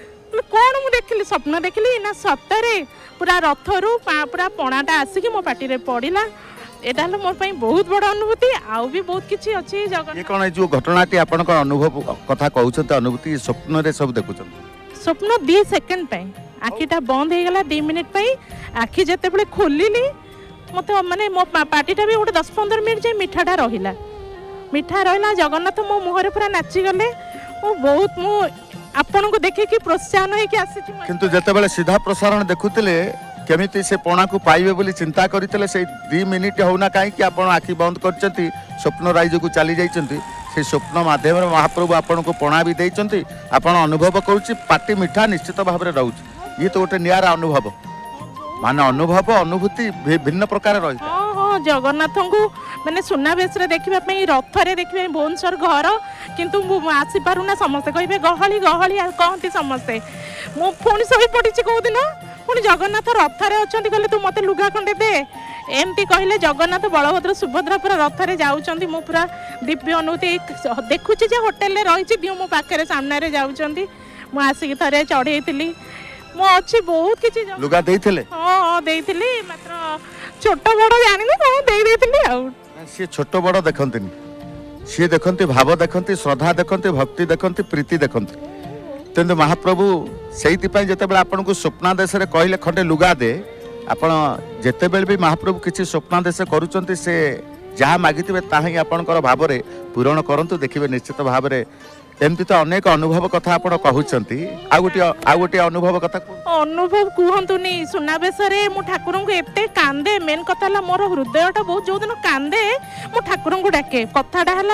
कौन मु देखली स्वप्न देखली ना सतरे पूरा रथरू पूरा पणाटा आसिक मो पार्टी रे पड़ला एटा हलो मोर पई बहुत बड़ अनुभूति आउ भी बहुत किछि अछि जगन ये कोन जो घटनाटी आपन को अनुभव कथा कहउछते अनुभूति स्वप्न रे सब देखुछन स्वप्न दो सेकंड पई आखिटा बंद हे गला दो मिनिट पई आखि जते बळे खोलिली मते माने मो पार्टीटा भी गोटे दस पंद्रह मिनिट जे मिठाटा रहिला मिठा रहिला जगन्नाथ मो मुहरे पूरा नाची गले मो बहुत मो आपन को देखि कि प्रोत्साहन हे कि आसी किंतु जते बळे सीधा प्रसारण देखुतिले केमिति से पणा को पाइबे बोली चिंता करते से दी मिनिट होना कहीं आप आखि बंद कर स्वप्न राज्य को चली जाइए से स्वप्न माध्यम महाप्रभु आपन को पणा भी देते आपन अनुभव करुच्ची पार्टी मिठा निश्चित भाव में रोचे ये तो गोटे निरा अनुभव माने अनुभव अनुभूति भिन्न प्रकार रही हाँ हाँ जगन्नाथ को मैंने सुनाबेश देखा रथ रे देखा भुवनेश्वर घर किंतु आसी पारुना समस्ते कहे गहली गहली कहती समस्ते मु पुणी शोई पड़ी कौ दिन पुणी जगन्नाथ रथरे अच्छा कहले तू मत लुगा खंडे दे एमती कहले जगन्नाथ बलभद्र सुभद्रा पूरा रथरे जाऊँच मु पूरा दिव्य अनुभूति देखुची जे होटेल रही दियो मो पाखे सामने जाऊँच मु आसिक थे चढ़ई मु अच्छी बहुत किसी लुगा देइथिले हां हां देइथिले मात्र छोट बड़ जानि न हां देइ देइथिले आ से छोट बड़ देखंतिनी से देखंती भाव देखंती श्रद्धा देखंती भक्ति देखंती प्रीति देखंती तेंदु महाप्रभु सेइति पय जते बेला आपन को स्वप्नादेश रे कहले खंडे लुगा दे आपण जते बेल भी महाप्रभु किछि स्वप्नादेश करूचंती से जहाँ मागिथिबे ताही आपनकर भाव रे पूरण करंतु देखिबे निश्चित भाव रे एमती तो अनेक अनुभव कथा आप कहते आउ गोटे अनुभव कथा अनुभव कहतुनी सुनाबेश मु ठाकुर को एते कांदे मेन कथा मोर हृदयटा बहुत जो दिन कांदे मु ठाकुर को डाके कथाटा है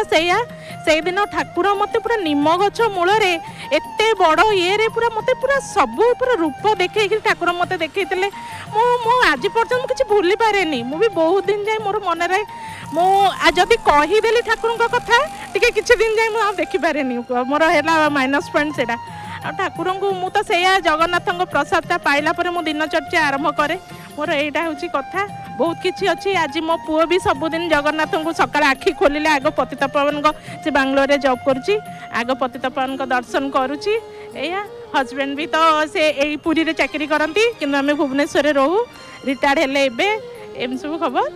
से दिन ठाकुर मत पूरा निम गछ मूल एते बड़ ये पूरा मत पूरा सब पूरा रूप देखे ठाकुर मत देखे मु आज पर्यटन किसी भूली पारे मु भी बहुत दिन जाए मोर मन रहे मुझे कहीदेली ठाकुर कथा टी किसी दिन जाए मुझे देखिपारे मोर है माइनस पॉइंट से ठाकुर को मु तो से जगन्नाथ प्रसादटा पाइला पर मु दिन चर्चा आरंभ करे मोर यहाँ हूँ कथा बहुत किसी अच्छी आज मो पुओ भी सबुदिन जगन्नाथ को सका आखि खोलिले आग पतित पावन से बांग्लोर में जॉब करुच्ची आग पतित पावन दर्शन करुच्ची या हजबैंड भी तो से यही पुरी रे चाकरी करती कि आम भुवनेश्वर रहू रिटायर्ड हेले एम सब खबर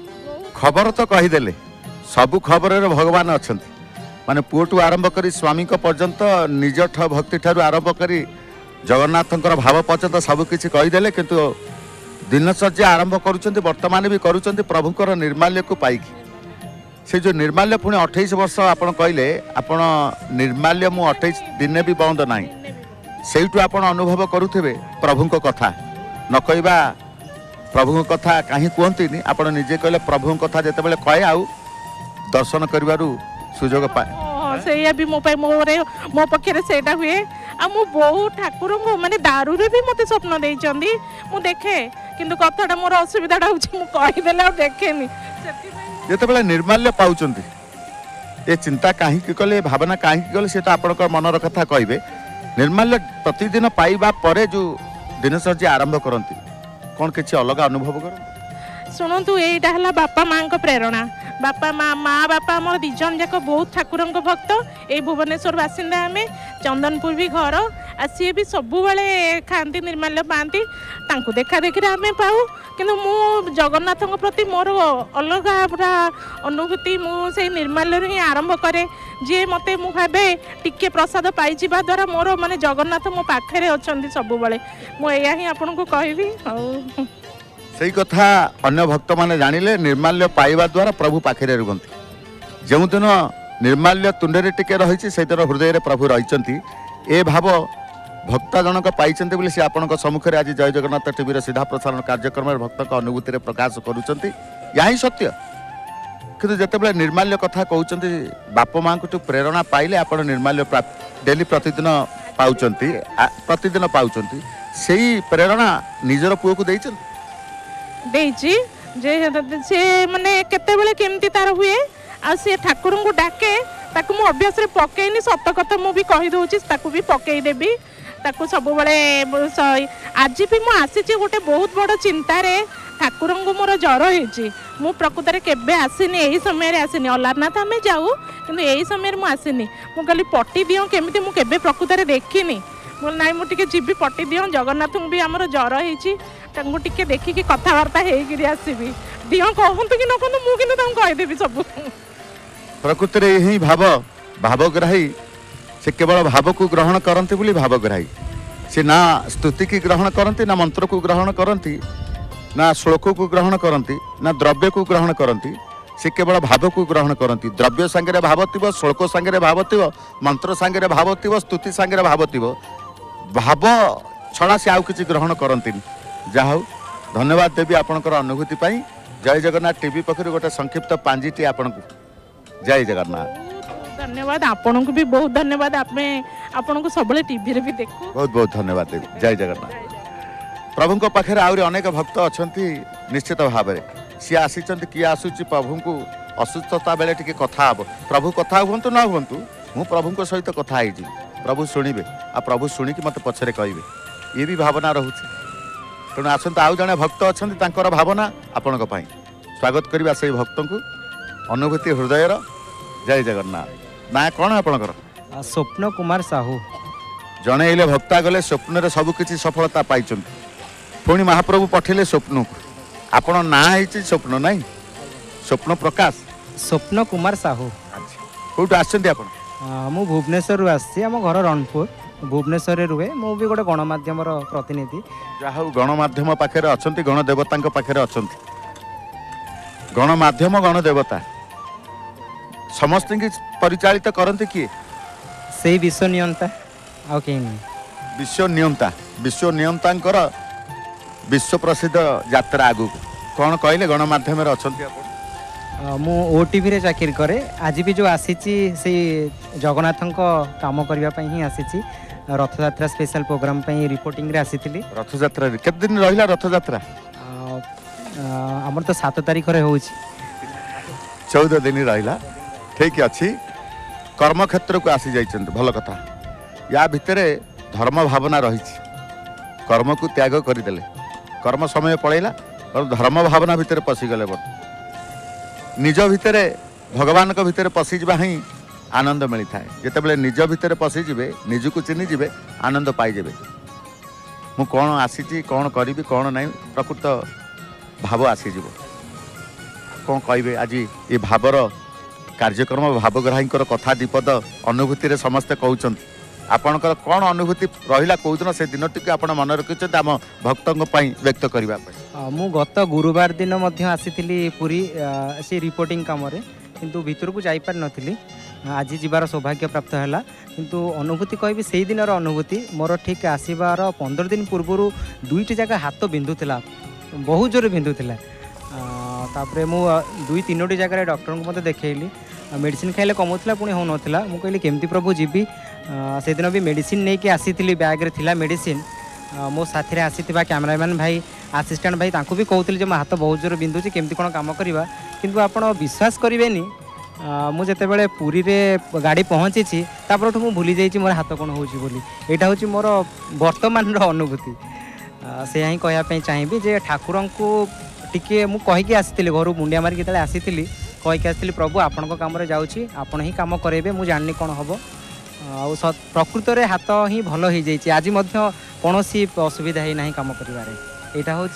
खबर तो कहीदेले सबु खबर भगवान अच्छा माने पुओटू आरंभ करी स्वामी को पर्यंत निज भक्ति ठारू आरंभ करी जगन्नाथ भाव पर्यंत सबकिछि कहीदेले किंतु दिनचर्या आरंभ करुचंती वर्तमान भी करुचंती प्रभुकर निर्माल्य को पाइकी से जो निर्माल्य पुणी अठाईस वर्ष आपण कहले आपण निर्माल्य मु अठाईस दिन भी बंद ना सेठू आपण अनुभव करुथिबे प्रभुको कथा न कहबा प्रभु कथा कहीं कहती आप निजे कहले प्रभु कथा जिते बड़े कहे आउ दर्शन करू सुजोग पाए से भी मो मोरे मो पक्षे से हुए आ मु बहुत ठाकुर को माने दारू रे भी मते स्वप्न देइचंदी मु देखे किंतु कथाटा मोर असुविधाटा होछि मु कहि देला देखेनी जिते बड़े निर्माल्य पाउचंदी ये चिंता कहीं कले भावना कहीं कले से तो आपनकर मनर कथा कहबे निर्माल्य प्रतिदिन पाइबा परे जो दिनचर्या आरंभ करती कौन किसी अलग अनुभव कर शुणु यहाँ है बापा माँ प्रेरणा बापा माँ माँ बापा आम दिज जाक बहुत ठाकुर भक्त ये भुवनेश्वर बासिंदा आम चंदनपुर भी घर आ सी भी सब खाती निर्माल्य पाती देखा देखी आम पाऊ किंतु मु जगन्नाथ प्रति मोर अलग पूरा अनुभूति मुझे निर्माल्य ही आरंभ करे जी मत मु भावे टिके प्रसाद पाई द्वारा मोर माने जगन्नाथ मो पाखे अच्छा सब मुझे ही आपन को कहबी सही कथा अन्य भक्त माने जानिले निर्माल्य पाइबा द्वारा प्रभु पाखे रुहंती जो दिन निर्माल्य तुंडे टिके रही से दिन हृदय प्रभु रही ए भाव भक्ता जनक पाई से आपण सम्मुख में आज जय जगन्नाथ टीवी सीधा प्रसारण कार्यक्रम भक्त अनुभूति प्रकाश करुँच या ही सत्य किंतु जिते निर्माल्य कथा कहते बाप माँ को प्रेरणा पाइले आप निर्माल्य डेली प्रतिदिन पाँच प्रतिदिन पाँच से प्रेरणा निजर पुओ को देइछि जे से माने केतेबेले केमती तार हुए आ से ठाकुर को डाके ताकू मु अभ्यास रे पकेइनी सत कथा मु भी कहि दउछि ताकू भी पकेइ देबी ताकू सब बेले आज भी मु आसीछि गोटे बहुत बड़ चिंता रे ठाकुर को मोर ज्वर होइछि मु प्रकृत रे केबे आसीनी एही समय रे आसीनी अलारनाथ हमें जाऊ किंतु एही समय रे मु आसीनी मु कहली पट्टी दियो केमिति मु केबे प्रकृत रे देखिनी बोल नाई मु टिके जीबी पट्टी दियो जगन्नाथ भी हमर ज्वर होइछि तांगु टिके देखिकी कथबार्ता हेगिरी आसीबी दियो कहंतु कि न कहंतु मु किनु तांगु कहि देबी सब प्रकृति रे यही भाव भावग्राही से केवल भाव को ग्रहण करते बोली भावग्राही से ना स्तुति की ग्रहण करती ना मंत्र को ग्रहण करती ना श्लोक को ग्रहण करती ना द्रव्य को ग्रहण करती से केवल भाव को ग्रहण करती द्रव्य सांगे भाव थिव श्लोक सांगे भाव थिव मंत्र सांगे भाव थिव स्तुति सांगे भाव थिव भाव छड़ा से आउ किसी ग्रहण करती जाऊ धन्यवाद देवी आपणकर अनुभूति पाई जय जगन्नाथ टीवी पक्ष गोटे संक्षिप्त पांजिटी आपण को जय जगन्नाथ धन्यवाद आपन को भी बहुत धन्यवाद आपने आपन को सबले टीवी रे भी देखो बहुत बहुत धन्यवाद देवी जय जगन्नाथ प्रभु को पाखे आउरी अनेक भक्त अछंती निश्चित भाव में सी आसी किए आसूची प्रभु को असुस्थता बेले टिके कथा हम प्रभु कथा हुंतु ना हुंतु मु प्रभु को सहित कथा आई प्रभु शुणवे आ प्रभु शुणिकी मत पछरे कहबे ये भी भावना रोचे तेणु आसत आउ जड़े भक्त अच्छा भावना आपण स्वागत करवा से भक्त को अनुभूति हृदय जय जगन्नाथ ना कौन आपणकर स्वप्न कुमार साहू जणे भक्ता गले स्वप्न सबकि सफलता पाई पुणी महाप्रभु पठेले स्वप्न को आपण ना स्वप्न नाई स्वप्न प्रकाश स्वप्न कुमार साहू कौट आप मु भुवनेश्वर आसी आम घर रणपुर भुवनेश्वर रुहे मु भी गोटे गणमाध्यम प्रतिनिधि जहाँ गणमाध्यम पाखे अच्छा गणदेवता पाखे अच्छा गणमाध्यम गणदेवता समस्त की परिचालित करते किए से विश्व नियंता आ विश्व नियंता विश्व नियंता विश्व प्रसिद्ध यात्रा आगु कौन कहले गणमाध्यम अच्छा मु ओटीवी रे चाकरी करे आज भी जो आसी से जगन्नाथ काम करने ही आसी रथ यात्रा स्पेशल प्रोग्राम रिपोर्टिंग रे आसी रथ यात्रा केते दिन रहिला रथ यात्रा हमर तो सात तारीख रे होउची चौदह दिन रहिला ठीक अच्छी कर्म क्षेत्र को आसी जाइछन भल कथा या भितरे धर्म भावना रही कर्म को त्याग करदेले कर्म समय पड़ेगा और धर्म भावना भितर पशिगले निज भितरे भगवान को भितर पशिजा ही आनंद मिलता है जितेबाला निज भितर पशिजे निज को चिन्हिजे आनंद पाइजे मु कौन आसी कौन करी कौन ना प्रकृत भाव आसीज कौन कहे आज ये भावर कार्यक्रम भावग्राही कथा दीपद अनुभूति समस्ते कहते आपणकर कौन अनुभूति रहा कौ दिन से दिन टी आप मन रखिंट आम भक्तों व्यक्त करने मु गत गुरुवार दिन आसी पूरी से रिपोर्टिंग कम किंतु भीतर को जापार नी आज जीवार सौभाग्य प्राप्त है किंतु अनुभूति कहि से दिन अनुभूति मोर ठीक आसबार पंद्रह दिन पूर्व दुईट जगह हाथ बिंधुला बहुत जोर बिंधुला तापर मु दुई तीनोटी जगह डॉक्टर को मत देखली मेडिसिन खाइले कमुला पुणी हो नाला मुझे कहली केमती प्रभु जीवी से दिन भी मेडिसिन नहीं कि आसी बैग रे थिला मेडिसिन मो साथी रे आसी कैमरामैन भाई असिस्टेंट भाई तांको भी कहते मो हाथ बहुत जोर बिंधुची केमती कौन काम करवा किंतु आपण विश्वास करेनि मुझे जिते पुरी रे गाड़ी पहुँची तापर मुझे भूली जाइए मोर हाथ कौन हो यहाँ हूँ मोर वर्तमान अनुभूति से ही कहवाई चाहिए जे ठाकुर को टिके मु कहीकि आसी घर मुंडिया मारिक आसी कहीकि आसली प्रभु आपण कम जाऊँगी आपण ही कम करेंगे मुझे जाननी कौन हम आउ प्रकृत में हाथ ही भल हो जाइए आज कौन सी असुविधा ही ना कम कर यहाँ हूँ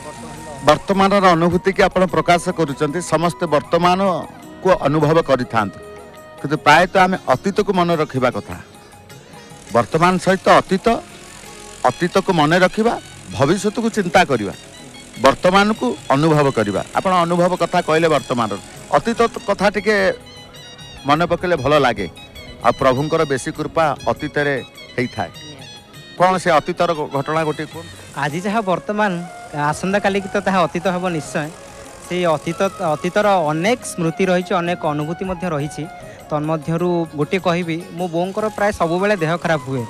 वर्तमान अनुभूति की आप प्रकाश कर समस्ते वर्तमान को अनुभव करि प्रायतः आम अतीत को मन रखा कथा वर्तमान सहित अतीत अतीत को मन रखा भविष्य को चिंता करवा वर्तमान को अनुभव करवा आपण अनुभव कथा कहले वर्तमान अतीत कथा टिके मन पकड़े भल लगे आ प्रभुंकर बेसी कृपा अतीत होता है कौन से अतीतर घटना गोटे आज जहाँ वर्तमान आसंता काली की तो ताहा अतीत हम निश्चय से अतीत अतीतर अनेक स्मृति रही अनेक अनुभूति रही तन्मध्यरु गोटे कहबी मो बोंकर प्राय सब बेले देह खराब हुए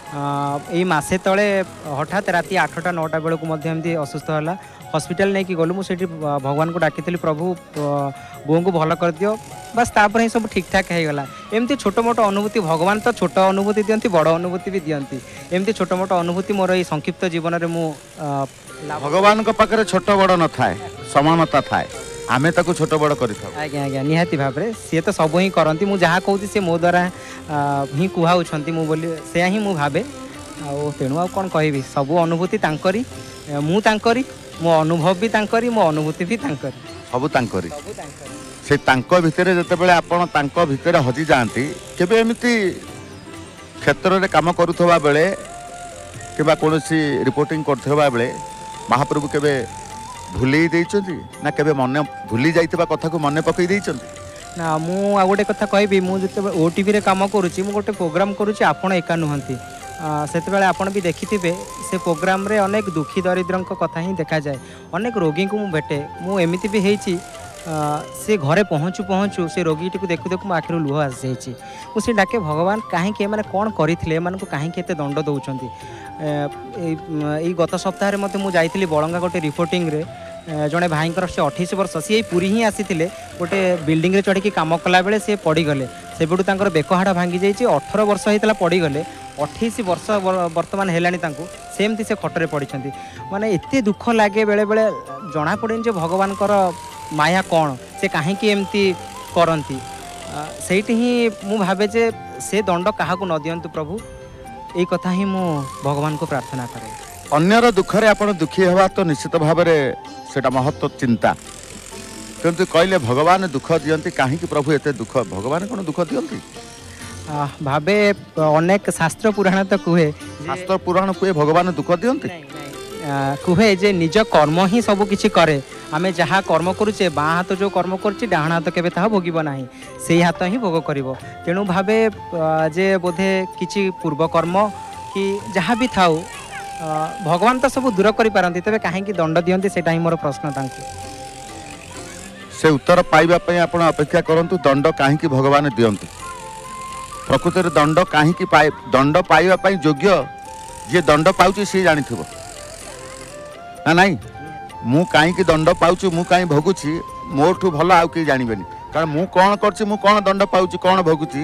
यही मसे तले हठात राति आठटा नौटा बेलू एमती असुस्थ है हॉस्पिटल नहीं कि गलु मुझे भगवान को डाकी प्रभु बों को भल कर दियो बस तापर ही सब ठीक ठाक हो गला एमती छोट मोट अनुभूति भगवान तो छोट अनुभूति दियंती बड़ अनुभूति भी दियंती एमती छोट मोट अनुभूति मोर ये संक्षिप्त जीवन में मु भगवान को पाखे छोट बड़ न थाए समानता थाए आमे ताको छोट बड़ करि आज्ञा आज्ञा निहाती भाव में सी तो सब ही करती मुझे जहाँ कहूँ सी मो द्वारा ही कुहाउछंती मु बोली से ही मु भावे आ तेणु आ कौन कहबी सब अनुभूति तांकरी मु तांकरी मो अनुभव भी तांकरी मो अनुभूति भी तांकरी सब तांकरी से तांको भितरे जतेबेले आपण तांको भितरे हजि जांती केबे एमिति क्षेत्र रे काम करूथबा बेले किबा कोनोसी रिपोर्टिंग करथबा बेले महाप्रभु केबे भूली देइछंती ना केबे मन भूली जाइतबा कथा को मन पकई देइछंती ना मु आ गोटे कथा कहबी मु जते ओटीवी रे काम करूची मु गोटे प्रोग्राम करूची आपण एका नुहंती सेते बेले आपण भी देखिथिबे से प्रोग्राम रे अनेक दुखी दरिद्रन को कथा ही देखा जाए अनेक रोगी को मु भेटे मु एमिति भी हेची से घरे पहुँचु पहुँचु से रोगीटी को देखु देखु मो आखिर लुह आसी जाइए मुझे डाके भगवान कहीं मैंने कौन करते कहीं एत दंड दौरान यही गत सप्ताह मत मुझे बड़ंगा गोटे रिपोर्टिंग रे जड़े भाई से अठाईस वर्ष सी पुरी ही आसी गोटे बिल्डिंग रे चढ़ी काम कला बेले सी पड़गले से बेटू बेकहाड़ भांगी जाइए अठर वर्ष होता पड़गले अठाईस वर्ष बर्तमान है सेमती से खटरे पड़ी माने एते दुख लगे बेले बेले जना पड़े भगवान माया कौन से कहीं एमती करती से ही मु भावे जे से दंड क्या न दियंतु प्रभु यही कथा ही मु भगवान को प्रार्थना करे अन्यर दुखरे आपण दुखी हवा तो निश्चित भाव में सेटा महत्व चिंता किंतु कहले भगवान दुख दियंती कहीं प्रभु एते दुख भगवान कौन दुख दियंती भावे अनेक शास्त्र पुराण तो कहे शास्त्र पुराण कहे भगवान दुख दियंती कहे जे निज कर्म ही सब किछि करे आमे जहाँ कर्म करुचे बाँ हाथ जो कर्म करुचे डाण हाथ केबे ताहा भोगिब नाही से हाथ ही भोग करिवो तेणु भावे जे बोधे किछि पूर्व कर्म कि जहाँ भी थाउ भगवान तो सब दूर करि पारंती तबे काहे कि दंड दियंती सेटा ही मोर प्रश्न तांकु से उत्तर पाइबा पई आपण अपेक्षा करंतु दंड काहे कि भगवान दियंती प्रकृति रे दंड काहे कि पाइ दंड पाइबा पई योग्य जे दंड पाउची से जानिथिबो ना नहीं मु कहीं दंड पाऊँ मु कहीं भोगुची मोठू भल आउ कहीं जानवेनि कारण मु कौन कर कौन दंड पाऊँ कौन भोगुची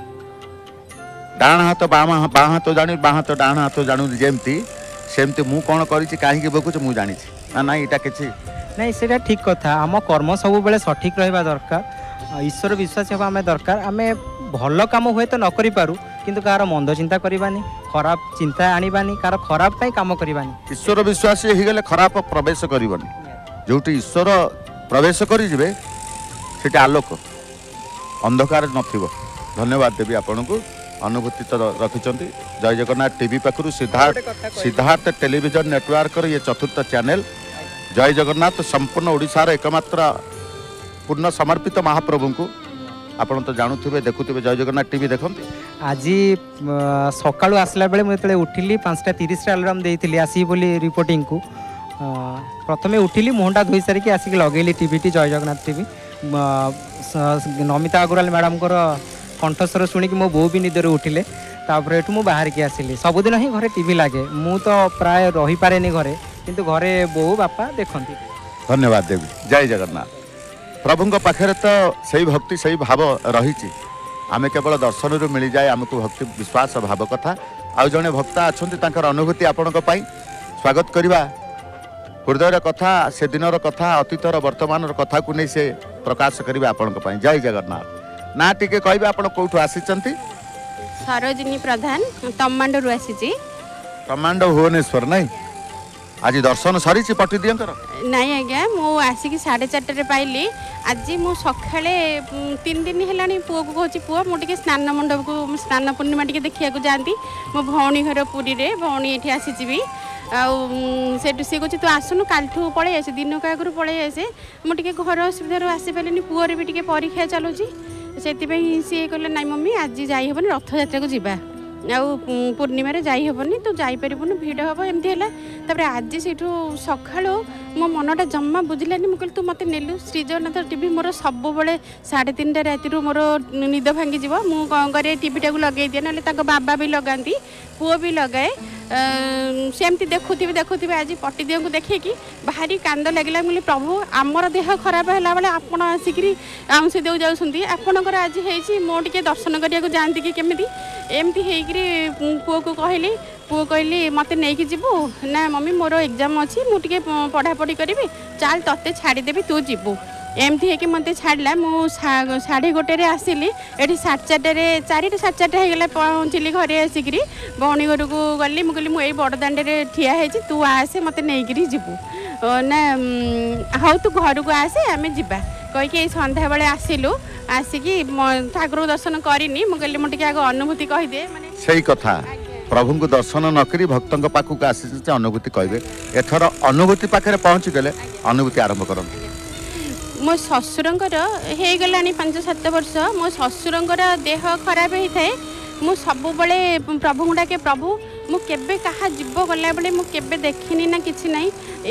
डाण हाथ बाम बाँ हाथ जानी बाँ हाथ डाण हाथ जानू जमती सेमती मु कौन कहीं भोगुची मु जानी ना ना यहाँ कि नहीं से ठीक कथा आम कर्म सब बेले सठिक रहा दरकार ईश्वर विश्वास होगा आम दरकार आम भल कम हुए तो न करि पारू किंतु कार मंद चिंता करवानी खराब चिंता आनिबानी कार खराब पाई काम करवानी ईश्वर विश्वासी हो गले खराब प्रवेश करबनी जोटी ईश्वर प्रवेश करी जिवे सेटा आलोक अंधकार नथिबो धन्यवाद देवी आपन को अनुभूति तो रखिचंती जय जगन्नाथ टीवी पाखरु सिद्धार्थ सिद्धार्थ टेलीविजन नेटवर्क ये चतुर्थ चैनल जय जगन्नाथ संपूर्ण ओडिशार एकमात्र पूर्ण समर्पित महाप्रभु को आपण तो जानुथिबे देखुथिबे जय जगन्नाथ टीवी देखंती आज सकाळु आसला बेले मुझे उठिली पाँचटा तीस अलार्म देइथिली आसी बोली रिपोर्टिंग को प्रथमे उठिली मुहंटा धोई सारिकी आसिक लगेली टीवी टी जय जगन्नाथ टीवी नमिता अग्रवाल मैडम को कंठस्वर शुणिक मो बो भी निदर उठिले तापर एठु मु बाहर की आसिली सबुदिन ही घरे टीवी लागे मु तो प्राय रही पारेनी घरे किंतु घरे बो बापा देखंती धन्यवाद देवी जय जगन्नाथ प्रभु पाखे तो सही भक्ति सही भाव रही आमे केवल दर्शन रु मिल जाए आमको भक्ति विश्वास भाव कथा आउ जड़े भक्ता अच्छा अनुभूति आपण स्वागत करवा हृदय कथा से दिनर कथा अतीतर वर्तमान कथा को नहीं से प्रकाश करेंगे आपण जय जगन्नाथ ना टी कहे आप कौटू आसी सरोजिनी प्रधान तमांडू आसी तमांड भुवनेश्वर नहीं आज दर्शन सरी पटी नाई आज्ञा मु आसिक साढ़े चार पाइली आज मु सकाଳେ तीन दिन है पुओ को कहूँ पुओ मुझे स्नान मंडप को स्नान पूर्णिमा टे देखा जाती मो भौणी घर पुरी रे भौणी ये आसीजी आठ सी कह तू आसनु कालठू पलि आसे दिन का आगु पलि आसे मुझे घर असुविधा आसीपारे पुअर भी परीक्षा चलुची से सी कहले नाई मम्मी आज जाइबनी रथ यात्रा को जीवा आउ पूर्णिम जाइबनी तो जापरबुन भिड़ हम एमती है आज से सका मो मनटा जमा बुझलानी मुझे तू मत नेलु श्री जगन्नाथ टीवी मोर सब बड़े साढ़े तीन टा राति मोर निद भांगी जीव मु कौन करे टीवी टाक लगे दिए ना बाबा भी लगाती पुओ भी लगाए सेमती देखुथि देखुथि आज पट्टीदियों को देखे कि भारी कांद लगे मुझे प्रभु आमर देह खराब है बेले आपड़ आसिक आउंसी दे जाऊँगी आपणकर आज है मो टे दर्शन करने जाती कि केमी एमती हो पुओ को कहली पुओ कहली मत नहीं जीवु ना मम्मी मोर एग्जाम अच्छी मुझे पढ़ापढ़ी करी चाल ते छाड़देवी तू जीवु एमती है कि मत छाड़ा मु साढ़े गोटे आसिली ये साढ़े चार्टे चारिटा साढ़े चार्टा होगला पहुँचली घरे आसिक भौणी घर को गली मुझे मुझे बड़दाण्डे ठिया है तू आसे मत नहीं जीवु ना हाँ तू घर को आसे आम जा कहीकि सन्ध्या बेले आसिलु आसिकी ठाकुर दर्शन करनी मुझे मुझे आगे अनुभूति कहीदे सही कथा प्रभु को दर्शन नक भक्तों पाखक आसी अनुभूति कहे एथर अनुभूति पाखे पहुँची गले अनुभूति आरंभ कर मो शशुरंकर हो गला पांच सात वर्ष मो शशुरंकर देह खराब होता है मु सब बड़े प्रभु डाके प्रभु मु केबे कहा जीव गला बेले मु केबे देखिनी ना किछि नाही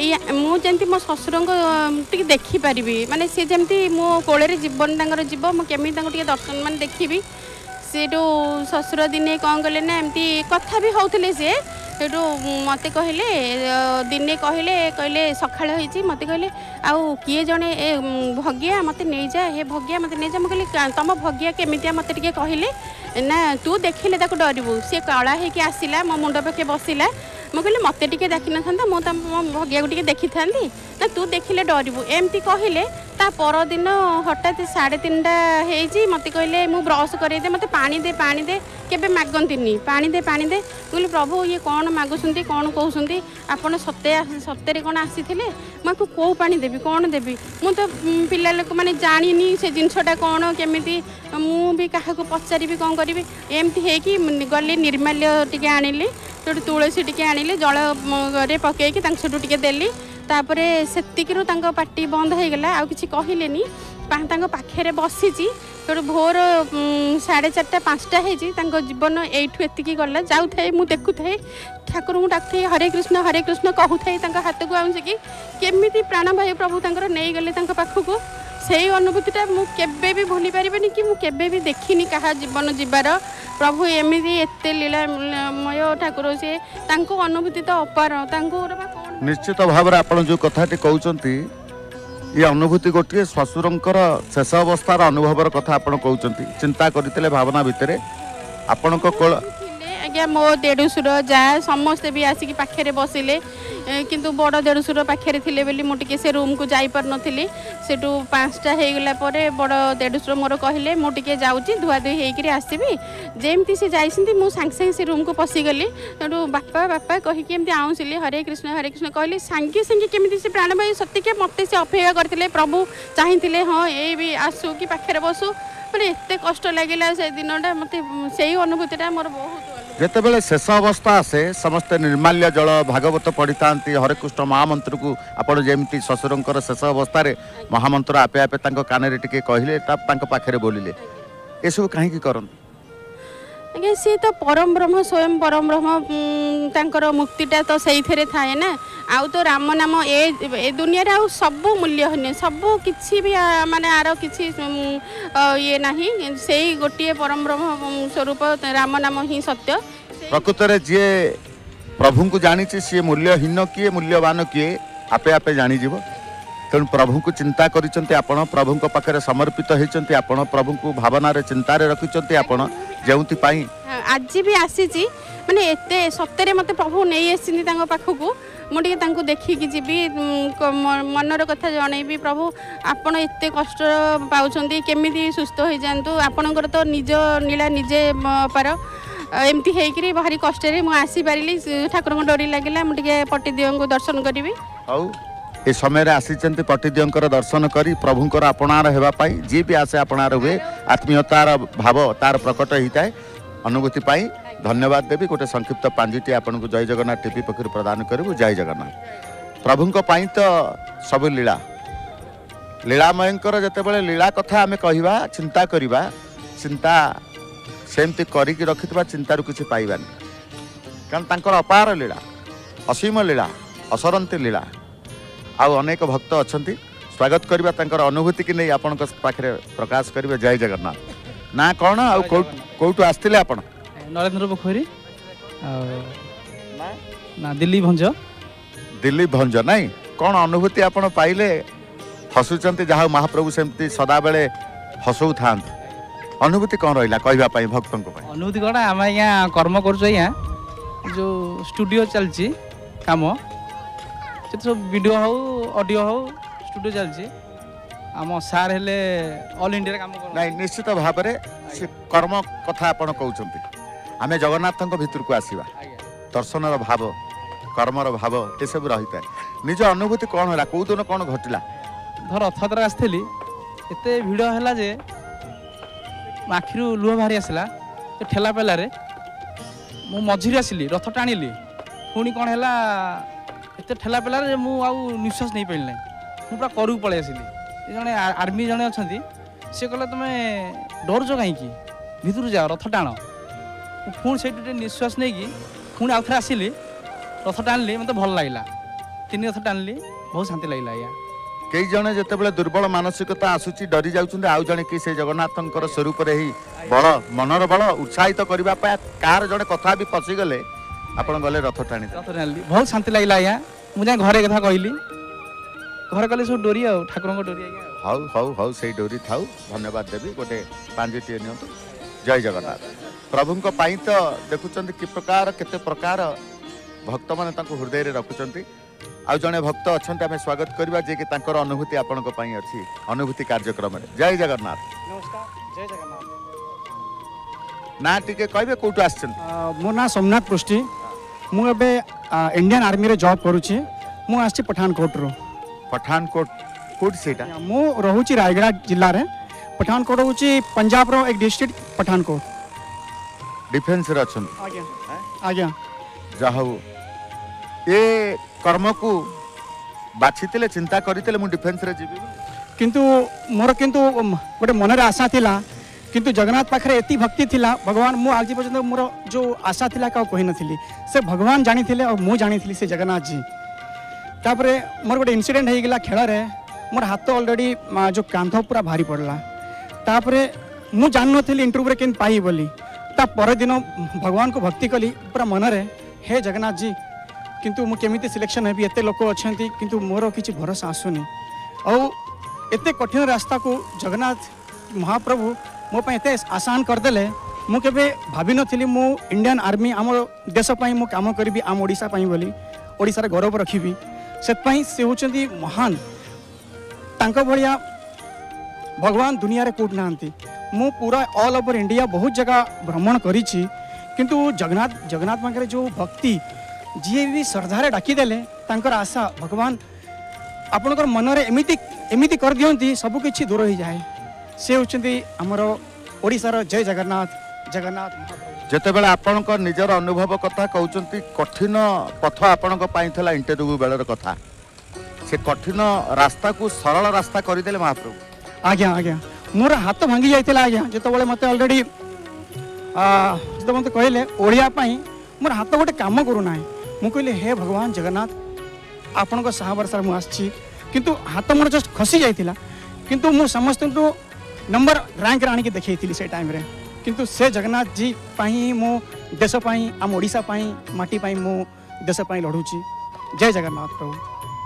मु जंती मो ससुर को देखि पारिबी माने से जंती मो कोळे जीवन तांगर जीव मु केमी तांको टिके दर्शन मान देखिबी सेटो ससुर दिने कौन कले ना एमती कथा भी होउथले से सेटो मते कहले दिने कहले कहले सखाळ होईची मते कहले आउ किए जणे ए भगिया मते नै जा हे भगिया मते नै जा म कहले तम भगिया केमितिया मते टिके कहले ना तू देखिले ताको डरिबू से काला हे कि आसिला मो मुंड पके बसिला मु कहले मते टिके देखि न थांता मो तम भगिया को टिके देखि थांदी ना तू देखिले डरिबू एमती कहले ता पर दिन हठात साढ़े तीन टा हेजी मते कहले मु ब्रश करे दे मते पानी दे पानी दे केबे मागंतीनी पानी दे पानी दे कहले प्रभु ये कौन मागुसंती कौन कहउसंती आपण सत्य सत्यरे कौन आसीथिले म को को पानी देबी कौन देबी मु तो पिला लोक माने जानिनी से जिनसटा कौन केमिति मु भी काहा को पचारिबी कौन करिबी एमती हे कि गली निर्माल्य टिके आनिली तो तुलसी टिके आनिले जल रे पकेकी तांक छटू टिके देली तापरे सेतिकिरु तांको पार्टी बंद हो गला आ किछि कहिलेनी तांको पाखे बसीची तो भोर साढ़े चार्टा पाँचटा होती जीवन यू एति गला जाऊ थे मुझे देखु थे ठाकुर को डाक हरे कृष्ण हरे कृष्ण कहू थे हाथ को आउसिकी केमी प्राणवायु प्रभु तंकर नहीं गले पाखक से अनुभूतिटा मुझे भी भूली पारे कि मुझे भी देखनी क्या जीवन जीवार प्रभु एमती एत लीलामय ठाकुर सी अनुभूति तो अपार निश्चित भाव में आप जो कथाटी कहते ये अनुभूति गोटे श्वशुरंकर शेष अवस्थार अनुभवर कथा आप कहते चिंता करते भावना भितर आपण कोल आज्ञा मो देढ़शुर जा समस्ते भी आसिक पाखे बसिले किंतु बड़ देढ़शुर पाखे थे बोली मुझे से रूम को जाई पार नथिली सेठू पाँचटा हो गला बड़ देढ़शुर मोर कहले मुझे जाऊँगी धुआ धुई होकर आसबि जमती से जाइए मुझे सांगे सांगे से रूम को पशिगली तेणु बापा बापा कहीकि एमती आउसिली हरे कृष्ण हरे कृष्ण कहली सांगे सांगे केमी से प्राणवायु सत्य मत से अपेक्षा करते प्रभु चाहिए हाँ ये भी आसू कि पाखे बसु मैंने एत कष्ट लगे से दिनटा मत से अनुभूतिटा मोर बहुत जितेबाला शेष अवस्था आसे समस्ते निर्माल्य जल भागवत पढ़ी था हरेकृष्ण महामंत्र को आपड़ जमी शशुरंकर शेष अवस्था महामंत्र आपे आपे कान टे कहले पाखे बोलिले ये सब कहीं कर आज्ञा सी तो परम ब्रह्म स्वयं परम ब्रह्म तांकर मुक्तिटा तो से थाए ना आउ तो राम नाम ए दुनिया रे आउ सब मूल्यहीन सब किसी भी माने आर किसी ये नहीं से गोटे परम ब्रह्म स्वरूप राम नाम ही सत्य प्रकृत रे जे प्रभु को जानी सी मूल्यहीन किए मूल्यवान किए आपे आपे जानी जीव तेणु प्रभु को चिंता करिसंती आपण प्रभु को पाखरे समर्पित होइसंती आपण प्रभु को भावना रे चिंता रे रखिसंती आपण जेउति पाई आज भी आसी माने एते सत्य मते प्रभु नहीं आसी पाखक मुझे देखिकी जीवी मनर कथा जनइबी प्रभु आपण एते कष्ट पाउछंती केमिति सुस्थ हो जातु आपणकर तो निज नीला निजे पार एमती होकर भारी कष्ट मुझे आसी पारि ठाकुर डोरी लगे मुझे पट्टीदियों को दर्शन करी आउ ए समय आसी पट्टीदियों दर्शन करी प्रभुंर आपणार होगापाई जी भी आसे आपणार हुए आत्मीयतार भाव तार प्रकट होता है अनुभूति पाई धन्यवाद देवी गोटे संक्षिप्त पांजिटी आपन को जय जगन्नाथ टीवी पक्षर प्रदान करूँ जय जगन्नाथ प्रभुंक पाई तो सब लीला लीलामयंकर जितेबाला लीला कथा आम कहवा चिंता करवा चिंता सेमती करिकी रखिथिबा चिंतारू किसी पाइबानी कारण तांकर अपार लीला असीम लीला असरंती लीला आउ अनेक भक्त अछंती स्वागत करबा तांकर अनुभूति की नहीं आपन पाखरे प्रकाश करिवे जय जगन्नाथ ना कौन आउ कोठु आस्तिले आपण नरेंद्र पोखरी ना दिल्ली भंज दिल्ली भंज नहीं कौन अनुभूति आपण पाइले हसुचंती जहाँ महाप्रभु सेमती सदा बेले हसौ था अनुभूति कौन रहा कहवा भक्तों अनुभूति कौन आम यहाँ कर्म कर जो स्टूडियो चलची काम सब वीडियो हो ऑडियो हो स्टूडियो चलची आम सार हेले ऑल इंडिया काम नहीं निश्चित भाव में कर्म कथा आपण कहते आम जगन्नाथ भितर को आसवा दर्शन भाव कर्मर भाव ये सब रही है निज अनुभूति कौन है कौ दिन कौन घटला धर रथयात्रा आसली एत भिड़ है जे आखिर लुह बाहरी आसला ठेला पेला मु मझिरी आसली रथ टाणिली पुणी कौन है एत ठेला पेला मुझे निश्वास नहीं पाइल ना मुझे पूरा करू पलि आसली जड़े आर्मी जड़े अच्छा सी कहला तुम डरुच कहीं भितर जाओ रथ टाण पुणी से निश्वास नहीं कि पुणी आउ थे आसली रथ टाणिली मत भल लगे तीन रथ टाणिली बहुत शांति लगे आज्ञा कई जने जिते दुर्बल मानसिकता आसूची डरी जाउछन्ते आउ जने कि से जगन्नाथंकर स्वरूप रे ही बल मनर बल उत्साहित करबा पा कार जने कथा भी पसी गले आपण गले रथ टाणी रथ टाणी बहुत शांति लागला आज्ञा मुझे घरे कथा कहली घर कले सब डोरी आ ठाकुर डोरी आज्ञा हाउ हाउ हाउ से डोरी थाउ धन्यवाद देवी गोटे पांजिटी नियंतु जय जगन्नाथ प्रभुंक पाई तो देखुचंती कि प्रकार केते प्रकार भक्त माने तांको हृदय रे रखुचंती आउ जने भक्त अच्छा आम स्वागत करवा जे कि तांकर अनुभूति आपण अच्छी अनुभूति कार्यक्रम जय जगन्नाथ नमस्कार जय जगन्नाथ ना टिके कहबे कोठु आछन मो ना सोमनाथ पृष्टि मु एबे इंडियन आर्मी रे जॉब करूची मु आछि पठानकोट रो पठानकोट कोड सेटा मु रहूची रायगढ़ जिल्ला रे पठानकोट होची पंजाब रो एक डिस्ट्रिक्ट पठानकोट डिफेंस रे अछन आज्ञा आज्ञा जाहु ए कर्म को बाछितिले चिंता करितिले मु डिफेंस रे जीवी किंतु मोर किंतु गोटे मन आशा थिला किंतु जगन्नाथ पाखरे एति भक्ति थिला भगवान मु आज पर्यंत मोर जो आशा थिला का कहि नथिली से भगवान जानी थिले और मु जानी थिली से जगन्नाथ जी तापरे मोर गोटे इंसिडेंट हे गेला खेल रे मोर हाथ ऑलरेडी जो कांध पूरा भारी पड़ला तापरे मु जान नथिली इंटरव्यू रे केन पाई बोली ता पर दिन भगवान को भक्ति कली पूरा मन रे हे जगन्नाथ जी किंतु मु केमिति सिलेक्शन हेबी एते लोक अछंती किंतु मोर किछि भरोसा आसुनी और एते कठिन रास्ता को जगन्नाथ महाप्रभु मो पे एते आसान कर देले मु केबे भाबी नथिली मु इंडियन आर्मी आम देश पई मु काम करबी आम ओडिसा पई बोली ओडिसा रे गौरव रखिबी सेत पई से होचंती महान तांको भलिया भगवान दुनिया रे कोट नांती मु पूरा ऑल ओवर इंडिया बहुत जगह भ्रमण करिछि किंतु जगन्नाथ जगन्नाथ मांगरे जो भक्ति जी भी श्रद्धारे डाकिदेले तांकर आशा भगवान आपणकर मनरे एमिति एमिति कर दियंती सब किछि दूर हो जाए से होचंती हमर ओडिसार जय जगन्नाथ जगन्नाथ जेते बेला आपणकर निजर अनुभव कथा कहउचंती कठिन पथ आपणक पाई थला इंटरव्यू बेलर कथा से कठिन रास्ता को सरल रास्ता कर देले महाप्रभु आज्ञा आज्ञा मोर हाथ भांगी जाइतिला आज्ञा जेते बेले मते ऑलरेडी आ जेते मते कहले ओडिया पाई मोर हाथ गोटे काम करू ना मु कहले हे भगवान जगन्नाथ आपण साहा वर्ष मु आछि किंतु हाथ मोर जस्ट खसी जाइतिला किंतु मु समस्त नंबर रैंक राणी के देखैतिली से टाइम रे किंतु से जगन्नाथ जी पाई मो देश पाई आम ओडिसा पाई माटी पाई मो देश पाई लढुची जय जगन्नाथ प्रभु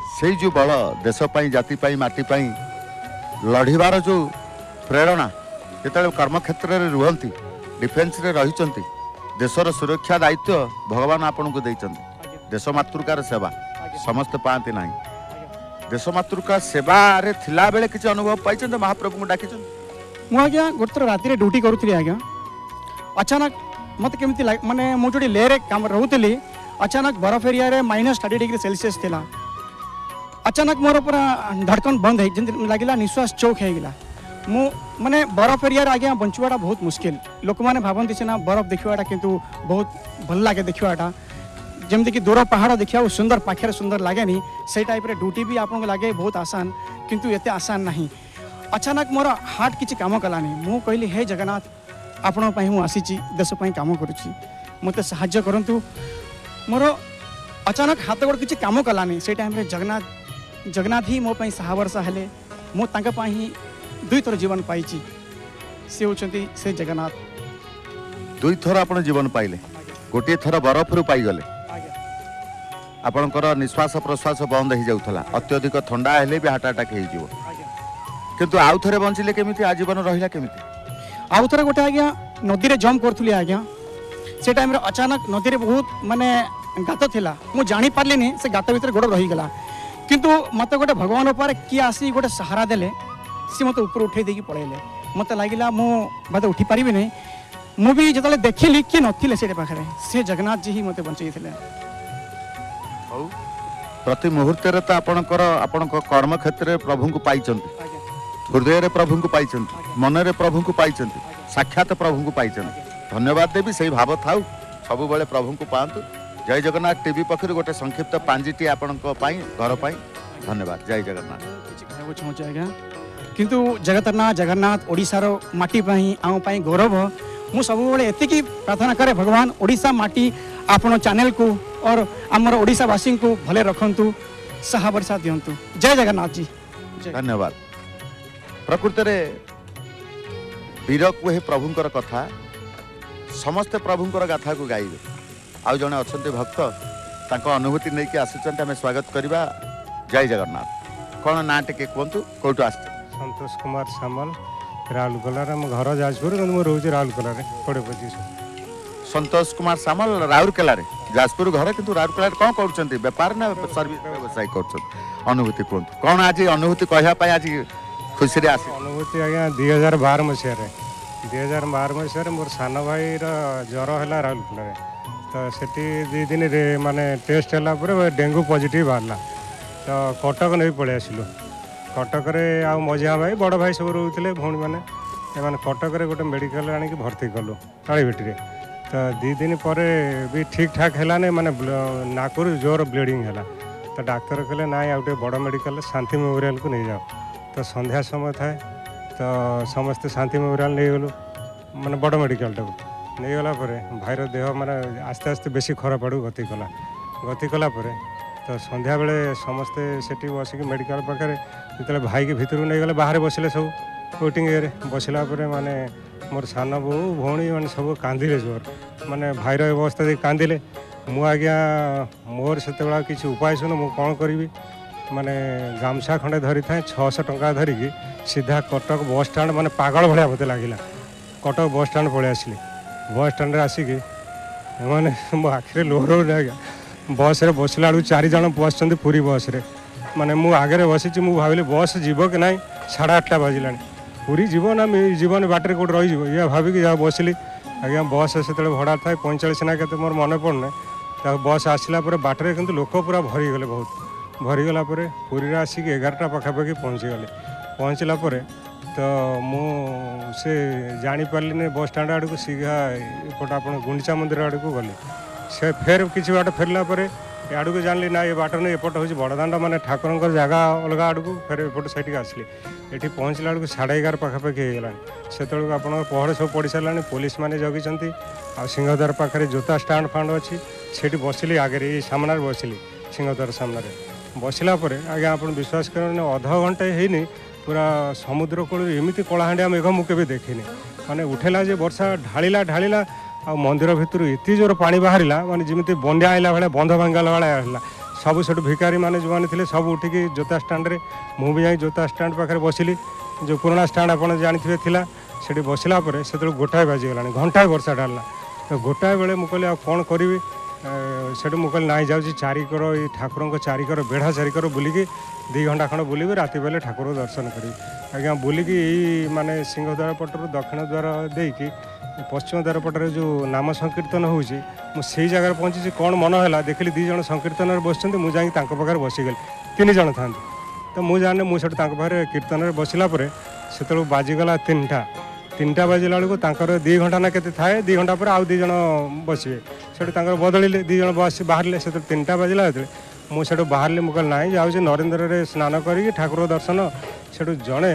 से जो बल देश जाति माटी लड़ीबार जो प्रेरणा जो कर्मक्षेत्र में रुहति डिफेन्स रे रही देशर सुरक्षा दायित्व भगवान आपन को देइचंती देश मातृकार सेवा समस्त पाती ना देश मातृका सेवा रे थिला बेले किसी अनुभव पाई महाप्रभु को डाकी मु आज्ञा गोटे राति ड्यूटी करूली आज्ञा अचानक मत केमती माने मु जो लेरे काम रोली अचानक बरफ area minus thirty degree Celsius थिला अचानक मोर पूरा धड़कन बंद है लगे निश्वास चौक होगा मु माने बरफ एरिया आज्ञा बंचवाटा बहुत मुश्किल लोक मैंने भावती सीना बरफ देखाटा किंतु बहुत भल लगे देखाटा जमती कि दूर पहाड़ देखा सुंदर पाखे सुंदर लगे नी से टाइप रे ड्यूटी भी आपको लगे बहुत आसान किंतु एते आसान नहीं अचानक मोर हार्ट किसी काम कलानी मु कहली हे जगन्नाथ आपण मु आसी देश काम करुच्ची मत साहाय्य करंतु मोर अचानक हाथ गोड़ किसी काम कलानी से टाइम रे जगन्नाथ जगन्नाथ ही मो सहा वर्ष हेले मु तांका ही दुई थर जीवन पाई सी होचंती से जगन्नाथ दुई थर आपण जीवन पाइले गोटे थर बरफ रु पाई गले आपणकर निश्वास प्रश्वास बंद हो जाऊला अत्यधिक ठंडा हेले भी हार्ट अटैक हो किंतु आउ थरे बंचिले केमिति आजीवन रहिला केमिति आउ थरे गोटे आज्ञा नदी रे जंप करथुली आज्ञा से टाइम रे अचानक नदी रे बहुत माने गात थिला मु जानी पारलिनी से गात भीतर गोड़ रही गला किंतु मत गोटे भगवान ऊपर किए आसी गोटे सहारा देले सी मत ऊपर उठे देकी पळेले मत लागिला मु बात उठी पारिबि नै मु भी जतले देखिली कि नथिले से पाखरे से जगन्नाथ जी ही मते बंचई थिले प्रति मुहूर्त रे तो आपणकर आपणक कर्म क्षेत्र प्रभु को पाइचंती हृदय रे प्रभु को पाइचंती मन रे प्रभु को पाइचंती साक्षात प्रभु को पाइचंती धन्यवाद देवी सही भाव थाउ सब बेले प्रभु को पांतु जय जगन्नाथ टीवी पक्षर गोटे संक्षिप्त पांजिटी आपणक पई घर पई धन्यवाद जय जगन्नाथ किंतु जगतरनाथ जगन्नाथ ओडिशार माटी पई आउ पई गौरव मु सब बेले एतिकी प्रार्थना करे भगवान ओडिशा माटी आपण चैनल को और आमर ओडिशावासी को भले रखंतु सहा वर्षा दियंतु जय जगन्नाथ जी धन्यवाद प्रकृत रे वीर को हे प्रभुंकर कथा समस्ते प्रभुंकर गाथा को गाइबे आउ जने अछंती भक्त तांको अनुभूति नै कि आसुचंते हमें स्वागत करबा जय जगन्नाथ कोन ना टिके कोंतु कोटो आस्ते संतोष कुमार सामल राउरकेला रे मो घर जाजपुर मो रहउची राउरकेला रे कोडे पच्चीस संतोष कुमार सामल राउरकेला रे जाजपुर घर किंतु राउरकेला कोन करउचंती व्यापार ना सर्विस व्यवसाय करउचंती अनुभूति कोंतु कोन आज अनुभूति कहया पय आज खुशी रे आसी अनुभूति आज्ञा दो हज़ार बारह मसिया रे दो हज़ार बारह मसिया रे मोर सान भाई रा ज्वर हैला राउरकेला रे तो सेठी दी दिन रे माने टेस्ट हैला परे डेंगू पॉजिटिव बाहरला तो कटक नै पळे आसिलो कटक रे आ मझिया भाई बड़ भाई सब रोते भौणी मैंने एम कटक रे गोटे मेडिकल आनिक भर्ती कलु तालीभिटी तो दी दिन पर भी ठीक ठाक है माने नाकरू जोर ब्लीडिंग है तो डाक्तर कहले ना आ गए बड़ मेडिकल शांति मेमोरियल को नहीं जाओ तो संध्या समय थाए तो समस्ते शांति मेमोरियल नहीं गलु माने बड़ मेडिकल टाक नहीं गला भाईर देह माने आस्ते आस्ते बेसी खराब आड़ू गति कला गति कला तो संध्या बेले समस्ते सेठी बसिक मेडिकल पाखे जो भाई के भितर नहीं गले बाहर बसिले सब वेटिंग ये बसला माने मोर सान बो भौणी मैंने सब कांदिले जोर माने भाईर अवस्था देख कांदिले मु आज्ञा मोर से किसी उपाय सुन मु कौन करी माने गामछा खंडे धरी था छःश टंका धरिकी सीधा कटक बस स्टाण्ड माने पागल भाया मत लगे कटक बस स्टाण्ड पलि आसिली बस स्टाण्ड आसिकी मैंने मो आखिरे लोहर आज्ञा बस रे बसला बेलू चार जन बस पूरी बस रे माने मु आगे बसी मु भाविली बस जीव कि ना साढ़े आठटा बाजिला पूरी जीव ना जीवन बाटर कौट रही या भाविक जहाँ बसली आज्ञा बस से भड़ा था पैंचाश ना के मोर मन पड़ना तो बस आसला बाटर किंतु लोक पूरा भरीगले बहुत भरीगला पूरी आसिक एगारटा पाखापाखि पहुँचीगले पहुँचला तो मु से जापारे बस स्टाण्ड आड़ को सीधा एपट आप गुंडीचा मंदिर आड़ को गली से फेर किसी बाट फेरला आड़ को जानली ना ये बाट नहीं एपट हूँ बड़दाण्ड माने ठाकुर जगह अलग आड़ को फेर एपट सैटिक आसली ये पहुँचला बेलू साढ़े एगार पाखापाखि होगा से आप पहड़ सब पड़ सारा पुलिस मैंने जगी आ सिंहद्वार पाखे जोता स्टाण्ड फाण्ड अच्छी से बसली आगे ये सामने बसली सिंहद्वार सामने बसला आज्ञा आप विश्वास कर अध घंटे होनी पूरा समुद्र कूल एमती कलाहांडिया मेघ मुझे देखनी माने उठेला जे वर्षा ढाला ढाला आ मंदिर भितर एत जोर पानी बाहर माने जमी बंया आइला भाया बंध भांगला भाया है सब से भिकारी मैंने जो मैंने सब उठिकी जोता स्टाण्ड मु भी जाई जोता स्टाण्ड पाखे बसिली जो पुराना स्टाण्ड आप जानते थिला से बसला से गोटाए बाजीगलानी घंटाए वर्षा ढाला तो गोटाए बेले मुझे कौन करी से मुझे ना जाऊँगी चारिकर ये ठाकुर चारिकर बेढ़ा चारिकर बुलिकी दी घंटा खंड बुलबी राति बेले ठाकुर दर्शन करी आज्ञा बुलिकी यही माने सिंहद्वार पटर दक्षिण द्वार देकी पश्चिम द्वार पटर जो नाम संकीर्तन होची मुझे जगह पहुँची कौन मन है देखिली दी जन संकीर्तन बस मुझे पाखे बसीगली तीन जन था तो मुझे जाने मुझे पाखे कीर्तन बसला से बाजीगला तीन टा तीन टा बाजिला बेलू दी घंटा ना के थाए दी घंटा पर आउ दी जन बसवे से बदलिले दी जन बस बाहर से तीन टा बाजिला मुझे बाहर मुझे ना जाऊँगी नरेन्द्र स्नान करी ठाकुर दर्शन से जड़े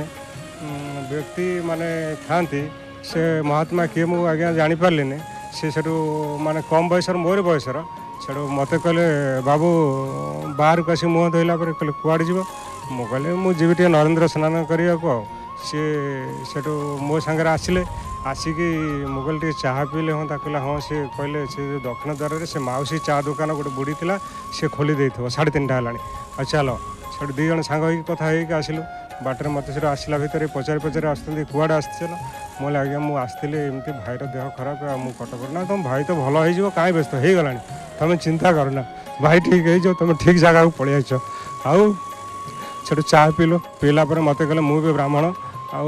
व्यक्ति माने थांती से महात्मा किए मुझे आज्ञा जापारे से माने कम बयस मोर बयसर से मत कहले बाबू बाहर को आस मुँह धोला कहले कुआड़े जीव मुझे कहले मुझे टे नरेन्द्र स्नान करने को सी से मो सागर आसिले आसिकी मुगल टे चाह पीले हाँ कहला हाँ सी कहले से दक्षिण द्वार से मौसी चा दुकान गोटे बुड़ी थी सी खोली दे साढ़े तीन टा है चल से दी जन सांग कथा आसिलु बाटर मत से आसला भितर पचारि पचारि आसते कुआड़े आसल मुझे आज्ञा मुझे आसती एमती भाईर देह खराब मुझे कटक ना तुम भाई तो भल हो कहीं व्यस्त हो गला तुम चिंता करना भाई ठीक है तुम ठीक जगह को पलि आस आउ से चाह पील पीला मत कहले मुझे ब्राह्मण आउ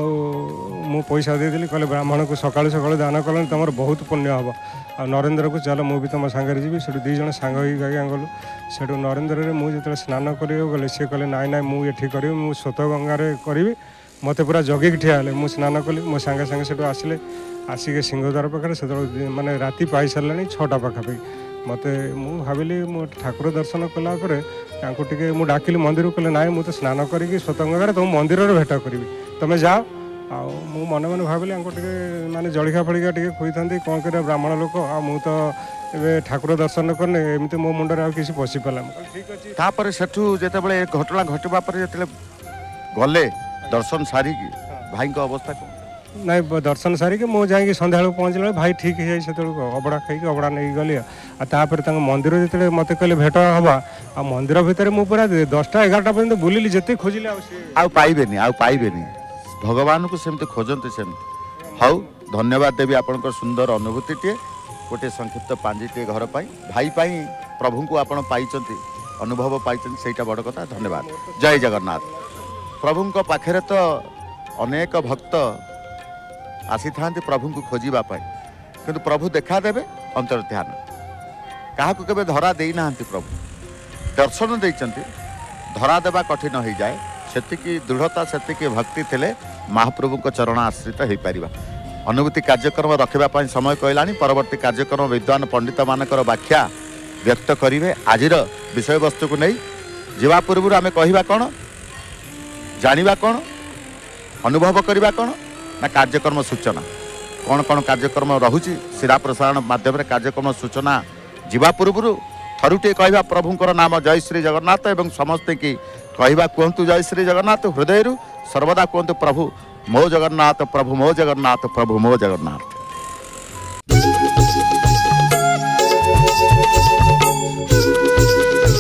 मु पैसा देदेली कहले ब्राह्मण को सकाल सकाल दान कल तुम बहुत पुण्य हम आ नरेन्द्र को चल मुझे तुम सागर जी से दी जन सांग गलु से नरेन्द्र मुझे जो स्नान कर गले सी कहले नाई ना मुझे करी मुझे स्वत गंगार करी मत पूरा जगिक ठिया मुझे स्नान कली मो सांगे सांगे से आसिले आसिक सिंहद्वार पाखे से माने राति पाई सारे छटा पाखापाखि मत मु भाविली मो ठाकुर दर्शन कलापर टे मुझे डाकिली मंदिर कहले ना मुझे स्नान करी स्वत गंगार तुम मंदिर भेट करी तुम जाओ आ मन मन भाविली टे माने जलिखा फलिका टे खुई था कौन कर ब्राह्मण लोक आ मु तो ए ठाकुर दर्शन करने एमती मो मुंडे आ किसी पशि पाला ठीक अच्छे तापर सेठू जेतेबेले घटना घटवा पर जेतेले गले दर्शन सारिकी भाई को अवस्था को ना दर्शन सारिकी मु जाइए संध्या पहुँचला भाई ठीक है से अबड़ा खाई अबड़ा नहीं गली आपर मंदिर जो मत कहले भेट हवा आ मंदिर भितर मु पूरा दसटा एगारटा पर्यटन बुलिली जिते खोजिले आउ पाइबेनी आउ पाइबेनी भगवान को सेमती खोजते सेमती हाउ धन्यवाद देवी आपन सुंदर अनुभूति टे गोटे संक्षिप्त पांजिटे घर पाई भाई पाई प्रभु को आपण पाइचंती अनुभव पाइचंती सेटा बड़ कथा धन्यवाद जय जगन्नाथ प्रभु को पाखरे तो अनेक भक्त आसी था प्रभु को खोजा किंतु प्रभु देखा देवे अंतर ध्यान क्या केवे धरा देना प्रभु दर्शन देते धरा देवा कठिन हो जाए सेतिकी दृढ़ता सेतिकी भक्ति थिले महाप्रभु को चरण आश्रित हो पार अनुभूति कार्यक्रम रखापी समय कहलानी परवर्ती कार्यक्रम विद्वान पंडित मानकर व्याख्या व्यक्त करेंगे आज विषय वस्तु को नहीं जीवा पूर्व आम कहवा कौन जानिबा कौन अनुभव करवा कौन ना कार्यक्रम सूचना कौन कौन कार्यक्रम रहुची शिरा प्रसारण माध्यम कार्यक्रम सूचना जीवा पूर्व थरुटे कहवा प्रभुंकर नाम जय श्री जगन्नाथ एवं समस्ते की कहवा कहतु जय श्री जगन्नाथ हृदय सर्वदा कहतु प्रभु मो जगन्नाथ प्रभु मो जगन्नाथ प्रभु मो जगन्नाथ।